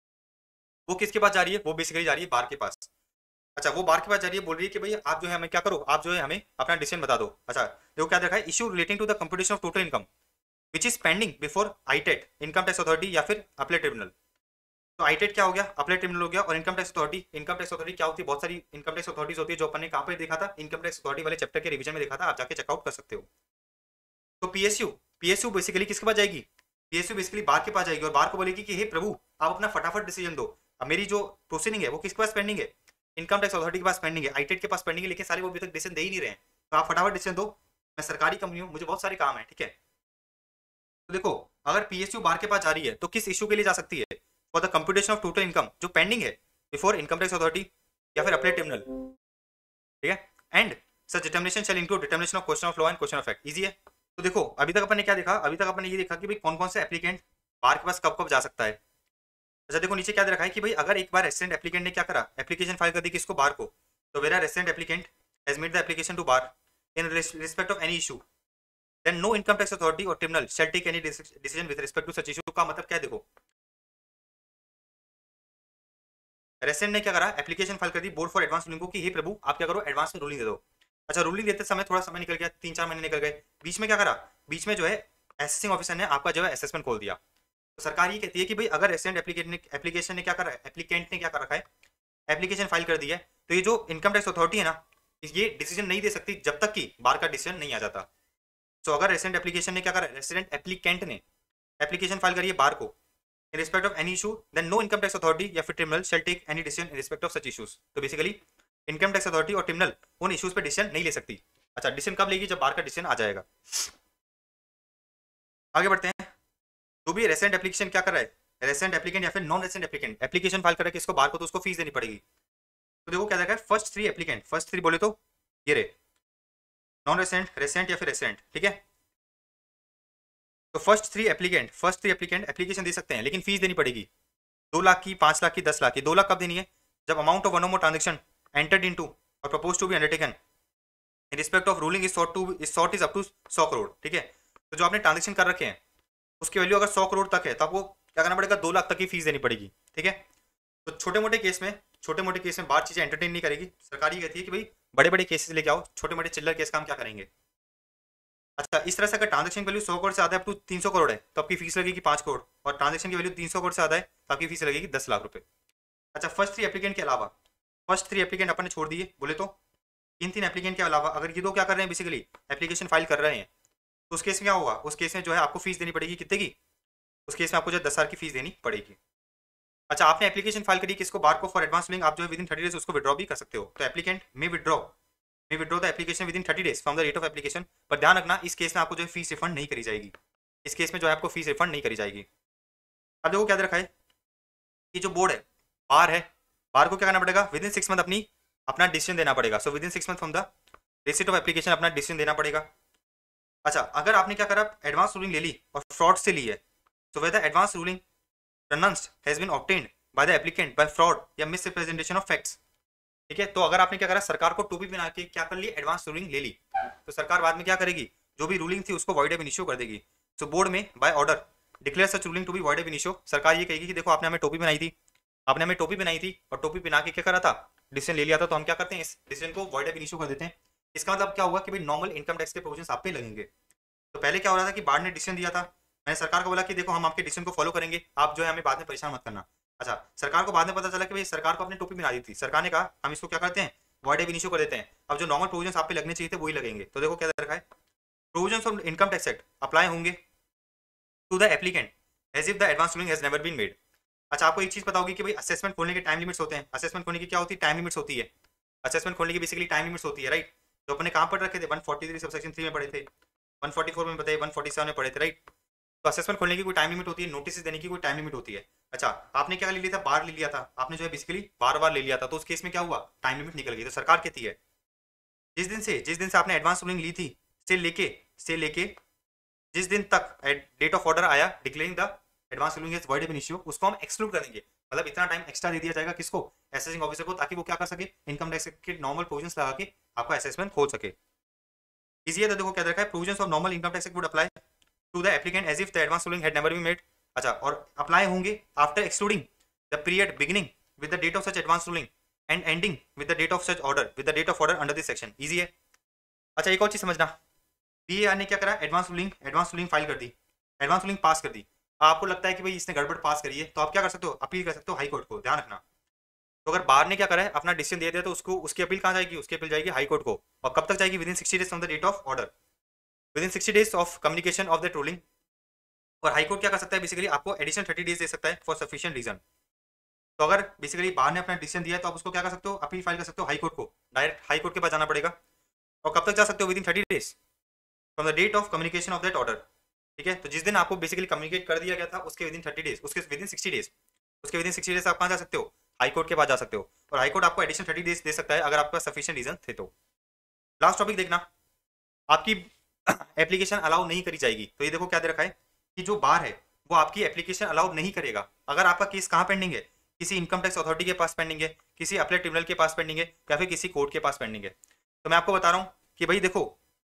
वो किसके पास जा रही है, वो बेसिकली जा रही है बार के पास। अच्छा, वो बार के पास जा रही है, बोल रही है कि भाई आप जो है हमें क्या करो, आप जो है हमें अपना डिसीजन बता दो। अच्छा देखो क्या देखा है, issue relating to the computation of total income. Which is pending before ITAT, income tax authority या फिर अपीलेट ट्रिब्यूनल। तो आईटेट क्या हो गया, अपीलेट ट्रिब्यूनल हो गया, और income tax authority, income tax authority क्या होती है, बहुत सारी इनकम टैक्स अथॉरिटीज होती है जो अपन ने कहाँ पे देखा था, इनकम टैक्स अथॉरिटी वाले चैप्टर के रिवीजन में देखा था, आप जाके चेकआउट कर सकते हो। तो पीएसयू, पीएसयू बेसिकली किसके पास जाएगी, पीएसयू बेसिकली बार के पास जाएगी और बार को बोलेगी कि हे प्रभु आप अपना फटाफट डिसीजन दो, अब मेरी जो प्रोसीडिंग है वो किसके पास पेंडिंग है, इनकम टैक्स अथॉरिटी के पास पेंडिंग है, आईटेट के पास पेंडिंग है, लेकिन सारे वो अभी तक डिसीजन दे ही नहीं रहे हैं, तो आप फटाफट डिसीजन दो, मैं सरकारी कंपनी हूँ, मुझे बहुत सारे काम है, ठीक है। तो देखो अगर पीएसयू बार के पास जा रही है तो किस इशू के लिए जा सकती है, for the computation of total income जो पेंडिंग है बिफोर इनकम टैक्स अथॉरिटी या फिर अपीलेट ट्रिब्यूनल, ठीक है। And such determination shall include determination of question of law and question of fact, easy है। तो देखो अभी तक अपन ने क्या देखा, अभी तक अपन ने ये देखा कि भाई कौन कौन से एप्लीकेंट बार के पास कब कब जा सकता है। अच्छा देखो नीचे क्या दे रखा है कि भाई अगर एक बार रेसिडेंट एप्लीकेंट ने क्या करा, एप्लीकेशन फाइल कर दी किसको, बार को, तो where a resident applicant has made the application to BAR in respect of any issue, then no income tax authority और tribunal shall take any decision with respect to such issue. का मतलब क्या है, देखो रेसिडेंट ने क्या करा, एप्लीकेशन फाइल कर दी बोर्ड फॉर एडवांस रूलिंग को कि हे प्रभु आप क्या करो एडवांस में रूलिंग दे दो। अच्छा रूलिंग देते समय थोड़ा समय निकल गया, 3-4 महीने निकल गए, बीच में क्या करा, बीच में जो है असेसिंग ऑफिसर ने आपका जो है असेसमेंट खोल दिया। तो सरकार ये कहती है कि भाई अगर रेसिडेंट एप्लीकेशन ने क्या करा है, एप्लीकेंट ने क्या कर रखा है, एप्लीकेशन फाइल कर दी है, तो ये जो इनकम टैक्स अथॉरिटी है ना ये डिसीजन नहीं दे सकती जब तक कि बार का डिसीजन नहीं आ जाता। तो अगर रेसिडेंट एप्लीकेशन ने क्या करा, रेसिडेंट एप्लीकेंट ने एप्लीकेशन फाइल करी है बार को in respect of any issue, then no income tax authority या फिर tribunal shall take any decision in respect of such issues। तो बेसिकली इनकम टैक्स अथॉरिटी और ट्रिब्यूनल उन इश्यूज पे डिसीजन नहीं ले सकती। अच्छा डिसीजन कब लेगी, जब बार का डिसीजन आ जाएगा। आगे बढ़ते हैं, जो भी रेसिडेंट एप्लीकेशन क्या कर रहा है, रेसिडेंट एप्लीकेंट या फिर non resident applicant application file कर रहा है किसको, बार को, तो उसको फीस देनी पड़ेगी। तो देखो क्या देखा है, फर्स्ट 3 एप्लीकेंट, फर्स्ट 3 बोले तो ये रहे नॉन रेसिडेंट, रेसिडेंट या फिर रेसिडेंट, ठीक है। तो फर्स्ट 3 एप्लीकेंट एप्लीकेशन दे सकते हैं लेकिन फीस देनी पड़ेगी 2 लाख की, 5 लाख की, 10 लाख की। 2 लाख कब देनी है, जब amount of one or more transaction entered into or propose to be undertaken in respect of ruling is sought is up to 100 crore, ठीक है। तो जो आपने ट्रांजेक्शन कर रखे हैं उसकी वैल्यू अगर 100 करोड़ तक है तो आपको क्या करना पड़ेगा, 2 लाख तक की फीस देनी पड़ेगी, ठीक है। तो छोटे मोटे केस में बार चीजें एंटरटेन नहीं करेगी सरकार, ये कहती है कि भाई बड़े बड़े केसेस लेके आओ, छोटे मोटे चिल्लर केस का हम क्या करेंगे। अच्छा इस तरह से अगर ट्रांजेक्शन वैल्यू 100 करोड़ से ज्यादा है, अप टू 300 करोड़ है, तो आपकी फीस लगेगी 5 करोड़, और ट्रांजेक्शन की वैल्यू 300 करोड़ से ज्यादा है तो आपकी फीस लगेगी 10 लाख रुपए। अच्छा फर्स्ट 3 एप्लीकेंट के अलावा, फर्स्ट 3 एप्लीकेंट अपन ने छोड़ दिए बोले तो, इन 3 एप्लीकेंट के अलावा अगर ये दो क्या कर रहे हैं, बेसिकली एप्लीकेशन फाइल कर रहे हैं, तो उस केस में क्या होगा, उस केस में जो है आपको फीस देनी पड़ेगी कितने की, उस केस में आपको जो 10,000 की फीस देनी पड़ेगी। अच्छा आपने एप्लीकेशन फाइल करी किसको, बार को, फॉर एडवांस रूलिंग, आप जो है विदिन 30 डेज उसको विड्रॉ भी कर सकते हो। तो applicant may withdraw the application within 30 days from the date of application, पर ध्यान रखना इस केस में आपको जो है फीस रिफंड नहीं करी जाएगी, इस केस में जो है आपको फीस रिफंड नहीं करी जाएगी। अब देखो क्या दे रखा है कि जो बोर्ड है, बार है, बार को क्या करना पड़ेगा, विदिन 6 मंथ अपना डिसीजन देना पड़ेगा। So within 6 month from the receipt of application अपना डिसीजन देना पड़ेगा। अच्छा अगर आपने क्या करा, एडवांस रूलिंग ले ली और फ्रॉड से ली है, तो whether advance ruling pronounced has been obtained by the applicant by fraud या misrepresentation of facts, ठीक है। तो अगर आपने क्या करा, सरकार को टोपी बना के क्या कर ली, एडवांस रूलिंग ले ली, तो सरकार बाद में क्या करेगी, जो भी रूलिंग थी उसको वॉइड एब इनिशियो कर देगी। So board may by order declare such ruling to be void ab initio, सरकार ये कहेगी कि देखो आपने हमें टोपी बनाई थी, आपने हमें टोपी बनाई थी और टोपी बना के क्या करा था, डिसीजन ले लिया था, तो हम क्या करते हैं इस डिसीजन को वॉइड एब इनिशियो कर देते हैं। इसका मतलब क्या हुआ कि भाई नॉर्मल इनकम टैक्स के प्रोविजन आप पे लगेंगे। तो पहले क्या हो रहा था कि बार्ड ने डिसीजन दिया था, मैंने सरकार को बोला कि देखो हम आपके डिसीजन को फॉलो करेंगे, आप जो है हमें बाद में परेशान मत करना। अच्छा सरकार को बाद में पता चला कि भाई सरकार को अपनी टोपी बना दी थी, सरकार ने कहा हम इसको क्या करते हैं, वॉइड एब इनिशियो कर देते हैं, अब जो नॉर्मल प्रोविजन आप पे लगने चाहिए थे वही लगेंगे। तो देखो क्या रखा है, provision of income tax act apply होंगे to the applicant as if the advance ruling has never been made. अच्छा आपको एक चीज पता होगी कि भाई असेसमेंट खोलने के टाइम लिमिट्स होते हैं, असेसमेंट खोलने की क्या होती है, टाइम लिमिट्स होती है, असेसमेंट खोलने की बेसिकली टाइम लिमिट्स होती है, राइट। तो अपने कहाँ पढ़ रखे थे, 143 सबसेक्शन 3 में पढ़े थे, 144 में बताइए, 147 में पढ़े थे, राइट। तो असेसमेंट खोलने की कोई टाइम लिमिट होती है, नोटिस देने की कोई टाइम लिमिट होती है। अच्छा आपने क्या ले लिया था, बार ले लिया था आपने, जो है बेसिकली बार ले लिया था, तो उस केस में क्या हुआ, टाइम लिमिट निकल गई। तो सरकार कहती है जिस दिन से आपने एडवांस रूलिंग ली थी से लेके जिस दिन तक डेट ऑफ ऑर्डर आया declaring the advance ruling is void ab initio, उसको हम एक्सक्लूड कर देंगे। मतलब इतना टाइम एक्स्ट्रा दे दिया जाएगा किसको, असेसिंग ऑफिसर को, ताकि वो क्या कर सके, इनकम टैक्स के नॉर्मल प्रोविजंस लगा के आपका असेसमेंट खोल सके। इसी तो देखो क्या रखा है, provisions of normal income tax would apply to the applicant as if the advance ruling had never been made. अच्छा और अप्लाई होंगे after excluding the period beginning with the date of such advance ruling and ending with the date of such order with the date of order under this section. Easy है। अच्छा एक और चीज समझना, बीएआर ने क्या करा, एडवांस रूलिंग फाइल कर दी, एडवांस रूलिंग पास कर दी, आपको लगता है कि भाई इसने गड़बड़ पास करी है, तो आप क्या कर सकते हो, अपील कर सकते हो हाई कोर्ट को। ध्यान रखना, तो अगर बार ने क्या करा है, अपना डिसीजन दे दिया, तो उसको उसकी अपील कहाँ जाएगी, उसकी अपील जाएगी हाई कोर्ट को। और कब तक जाएगी, within 60 days from the date of order, within 60 days of communication of that ruling. और हाई कोर्ट क्या कर सकता है, बेसिकली आपको एडिशनल 30 डेज दे सकता है फॉर सफिशिएंट रीजन। तो अगर बेसिकली बार ने अपना डिसीजन दिया है, तो आप उसको क्या कर सकते हो, अपील फाइल कर सकते हो हाई कोर्ट को, डायरेक्ट हाई कोर्ट के पास जाना पड़ेगा। और कब तक जा सकते हो, within 30 days from the date of communication of that order. ठीक है, तो जिस दिन आपको बेसिकली कम्युनिकेट कर दिया गया था, उसके विद इन 30 डेज, उसके विद इन 60 डेज, उसके विद इन 60 डेज आप कहाँ जा सकते हो, हाई कोर्ट के पास जा सकते हो। और हाई कोर्ट आपको एडिशनल 30 डेज दे सकता है अगर आपका सफिशिएंट रीजन थे तो। लास्ट टॉपिक देखना, आपकी एप्लीकेशन अलाउ नहीं करी जाएगी। तो ये देखो क्या दे रखा है कि जो बार है वो आपकी एप्लीकेशन अलाउ नहीं करेगा अगर आपका केस कहाँ पेंडिंग है, किसी इनकम टैक्स अथॉरिटी के पास पेंडिंग है, किसी अपीलेट ट्रिब्यूनल के पास पेंडिंग है, या फिर किसी कोर्ट के पास पेंडिंग है। तो मैं आपको बता रहा हूँ कि भाई देखो,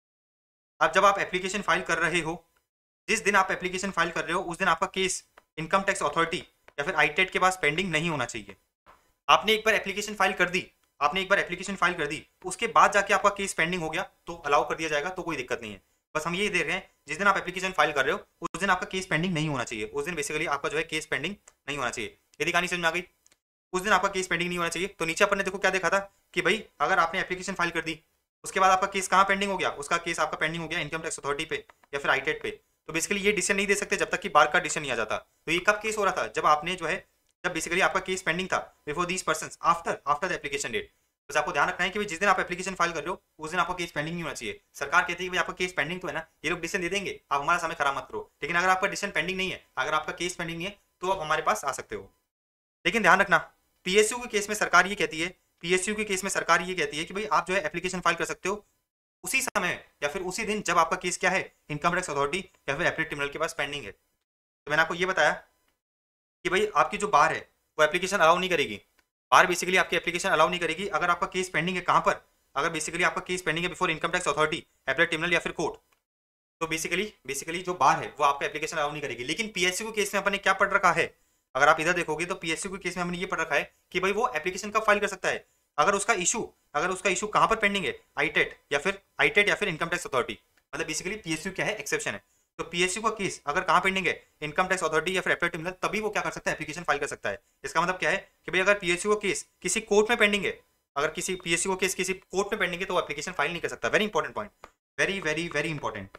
अब जब आप एप्लीकेशन फाइल कर रहे हो, जिस दिन आप एप्लीकेशन फाइल कर रहे हो उस दिन आपका केस इनकम टैक्स अथॉरिटी या फिर आईटेट के पास पेंडिंग नहीं होना चाहिए। आपने एक बार एप्लीकेशन फाइल कर दी, आपने एक बार एप्लीकेशन फाइल कर दी, उसके बाद जाके आपका केस पेंडिंग हो गया तो अलाउ कर दिया जाएगा, तो कोई दिक्कत नहीं है। बस हम ये देख रहे हैं, जिस दिन आप एप्लीकेशन फाइल कर रहे हो उस दिन आपका केस पेंडिंग नहीं होना चाहिए, उस दिन बेसिकली आपका जो है केस पेंडिंग नहीं होना चाहिए। यदि कहानी समझ में आ गई, उस दिन आपका केस पेंडिंग नहीं होना चाहिए। तो नीचे अपन ने देखो क्या देखा था कि भाई अगर आपने एप्लीकेशन फाइल कर दी, उसके बाद आपका केस कहाँ पेंडिंग हो गया, उसका केस आपका पेंडिंग हो गया इनकम टैक्स अथॉरिटी पे या फिर आईटेट पे। तो बेसिकली ये डिसीजन नहीं दे सकते जब तक कि बार का डिसीजन नहीं आ जाता। तो ये कब केस हो रहा था, जब आपने जो है, जब बेसिकली आपका केस पेंडिंग था before these persons after the application date. बस आपको ध्यान रखना है कि भाई जिस दिन आप एप्लीकेशन फाइल कर रहे हो उस दिन आपका केस पेंडिंग नहीं होना चाहिए। सरकार कहती है कि भाई आपका केस पेंडिंग तो है ना, ये लोग डिसीजन दे देंगे, आप हमारा समय खराब मत करो। लेकिन अगर आपका डिसीजन पेंडिंग नहीं है, अगर आपका केस पेंडिंग नहीं है, तो आप हमारे पास आ सकते हो। लेकिन ध्यान रखना, पीएसयू के केस में सरकार ये कहती है, पीएसयू के केस में सरकार ये कहती है कि भाई आप जो है एप्लीकेशन फाइल कर सकते हो उसी समय या फिर उसी दिन जब आपका केस क्या है, इनकम टैक्स अथॉरिटी या फिर अपीलेट ट्रिब्यूनल के पास पेंडिंग है। तो मैंने आपको ये बताया कि भाई आपकी जो बार है वो एप्लीकेशन अलाउ नहीं करेगी, बार बेसिकली आपकी एप्लीकेशन अलाउ नहीं करेगी अगर आपका केस पेंडिंग है। कहाँ पर, अगर बेसिकली आपका केस पेंडिंग है before income tax authority, appellate tribunal या फिर कोर्ट, तो बेसिकली जो बार है वो आपका एप्लीकेशन अलाउ नहीं करेगी। लेकिन पीएसयू के केस में अपन ने क्या पढ़ रखा है, अगर आप इधर देखोगे तो पीएसयू के केस में हमने ये पढ़ रखा है कि भाई वो एप्लीकेशन कब फाइल कर सकता है, अगर उसका इशू कहाँ पर पेंडिंग है, आईटेट या फिर इनकम टैक्स अथॉरिटी। मतलब बेसिकली पीएसयू क्या है, एक्सेप्शन है। तो पीएसयू का केस अगर कहाँ पेंडिंग है, इनकम टैक्स अथॉरिटी या फिर अपीलेट ट्रिब्यूनल, तभी वो क्या कर सकता है, एप्लीकेशन फाइल कर सकता है। इसका मतलब क्या है कि भाई अगर पीएसयू का केस किसी कोर्ट में पेंडिंग है, अगर किसी पीएसयू का केस किसी कोर्ट में पेंडिंग है तो वो एप्लीकेशन फाइल नहीं कर सकता। Very important point, very very very important.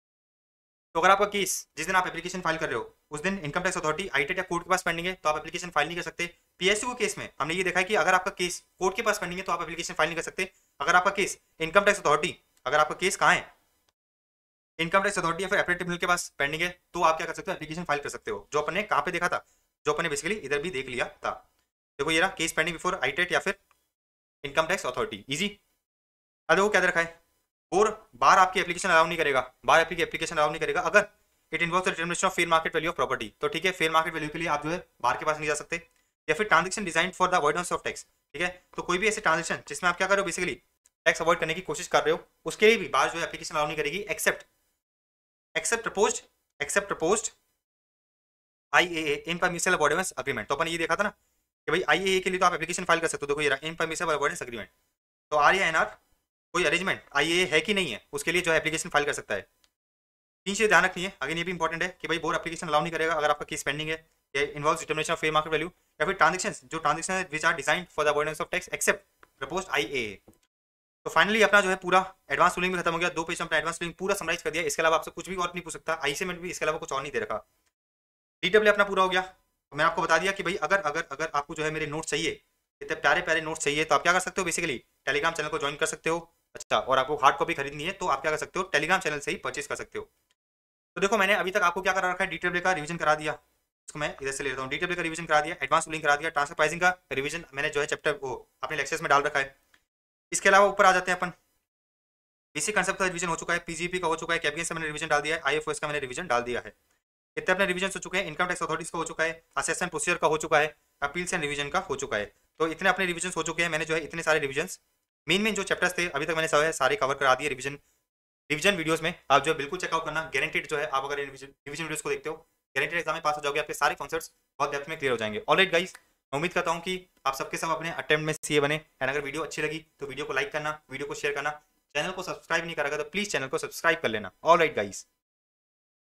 तो अगर आपका केस जिस दिन आप एप्लीकेशन फाइल कर रहे हो उस दिन इनकम टैक्स अथॉरिटी, आईटेट या कोर्ट के पास पेंडिंग है, तो आप एप्लीकेशन फाइल नहीं कर सकते। पीएसयू के केस में हमने ये देखा है कि अगर आपका केस कोर्ट के पास पेंडिंग है तो आप एप्लीकेशन फाइल नहीं कर सकते। अगर आपका केस इनकम टैक्स अथॉरिटी, अगर आपका केस कहाँ है, इनकम टैक्स अथॉरिटी या फिर अपीलेट ट्रिब्यूनल के पास पेंडिंग है, तो आप क्या कर सकते हो, एप्लीकेशन फाइल कर सकते हो। जो अपन ने कहाँ पे देखा था, जो अपन ने बेसिकली इधर भी देख लिया था। देखो ये रहा केस पेंडिंग बिफोर आईटेट या फिर इनकम टैक्स अथॉरिटी, इजी। अब देखो क्या दे रखा है, और बार आपकी एप्लीकेशन अलाउ नहीं करेगा, बार आपकी एप्लीकेशन अलाउ नहीं करेगा अगर it involves the determination of fair market value of property. तो ठीक है, फेयर मार्केट वैल्यू के लिए आप जो है बार के पास नहीं जा सकते। या फिर transaction design for the avoidance of tax, ठीक है, तो कोई भी ऐसे ट्रांजेक्शन जिसमें आप क्या कर रहे हो, बेसिकली टैक्स अवॉइड करने की कोशिश कर रहे हो, उसके लिए भी बार जो है एप्लीकेशन अलाउ नहीं करेगी, except proposed IAA impermissible avoidance agreement. तो अपन ये देखा था ना कि भाई आईएए के लिए तो आप एप्लीकेशन फाइल कर सकते हो। देखो ये इनपरमिसिबल अवॉइडेंस एग्रीमेंट, तो आर या एनआर कोई अरेंजमेंट आईएए है कि नहीं है, उसके लिए जो है एप्लीकेशन फाइल कर सकता है। तीन चीजें ध्यान रखनी है। अगेन ये भी इंपॉर्टेंट है कि भाई बोर्ड एप्लीकेशन अलाउ नहीं करेगा अगर आपका केस पेंडिंग है, या involves determination of fair market value, या फिर transaction which are designed for the avoidance of tax except proposed IAA. तो फाइनली अपना जो है पूरा एडवांस रूलिंग भी खत्म हो गया। 2 पेज में अपना एडवांस रूलिंग पूरा समराइज कर दिया। इसके अलावा आपसे कुछ भी और नहीं पूछ सकता, आईसी में भी इसके अलावा कुछ और नहीं दे रखा। डीडब्ल्यू अपना पूरा हो गया। तो मैंने आपको बता दिया कि भाई अगर अगर अगर आपको जो है मेरे नोट्स चाहिए, इतने प्यारे प्यारे नोट्स चाहिए, तो आप क्या कर सकते हो, बेसिकली टेलीग्राम चैनल को ज्वाइन कर सकते हो। अच्छा, और आपको हार्ड कॉपी खरीदनी है तो आप क्या कर सकते हो, टेलीग्राम चैनल से ही परचेज कर सकते हो। तो देखो मैंने अभी तक आपको क्या करा रखा है, डीडब्ल्यू का रिवीजन करा दिया, इसको मैं इधर से ले लेता हूँ। डीडब्ल्यू का रिवीजन करा दिया, एडवांस रूलिंग करा दिया, ट्रांसफर प्राइसिंग का रिवीजन मैंने जो है चैप्टर वो अपने लेक्चर्स में डाल रखा है। इसके अलावा ऊपर आ जाते हैं अपन, बेसिक कंसेप्ट का रिवीजन हो चुका है, पीजीपी का हो चुका है, कैबिनेट से मैंने रिवीजन डाल दिया है, आईएफओएस का मैंने रिवीजन डाल दिया है। इतने अपने रिवीजन हो चुके हैं। इनकम टैक्स अथॉरिटीज का हो चुका है, असेसमेंट प्रोसीजर का हो चुका है, अपील्स एंड रिवीजन का हो चुका है। तो इतने अपने रिवीजन हो चुके हैं। मैंने जो है इतने सारे रिवीजन मेन जो चैप्टर्स थे अभी तक मैंने सारे कवर करा दिए रिवीजन वीडियोस में। आप जो है बिल्कुल चेकआउट करना, गारंटेड जो है आप अगर रिवीजन वीडियोस को देखते हो गारंटेड एग्जाम में पास हो जाओगे, आपके सारे कॉन्सेप्ट्स बहुत डेप्थ में क्लियर हो जाएंगे। ऑलराइट गाइस, मैं उम्मीद करता हूँ कि आप सबके सब अपने अटेम्प्ट में सीए बने। एंड अगर वीडियो अच्छी लगी तो वीडियो को लाइक करना, वीडियो को शेयर करना, चैनल को सब्सक्राइब नहीं करेगा तो प्लीज चैनल को सब्सक्राइब कर लेना। Alright guys.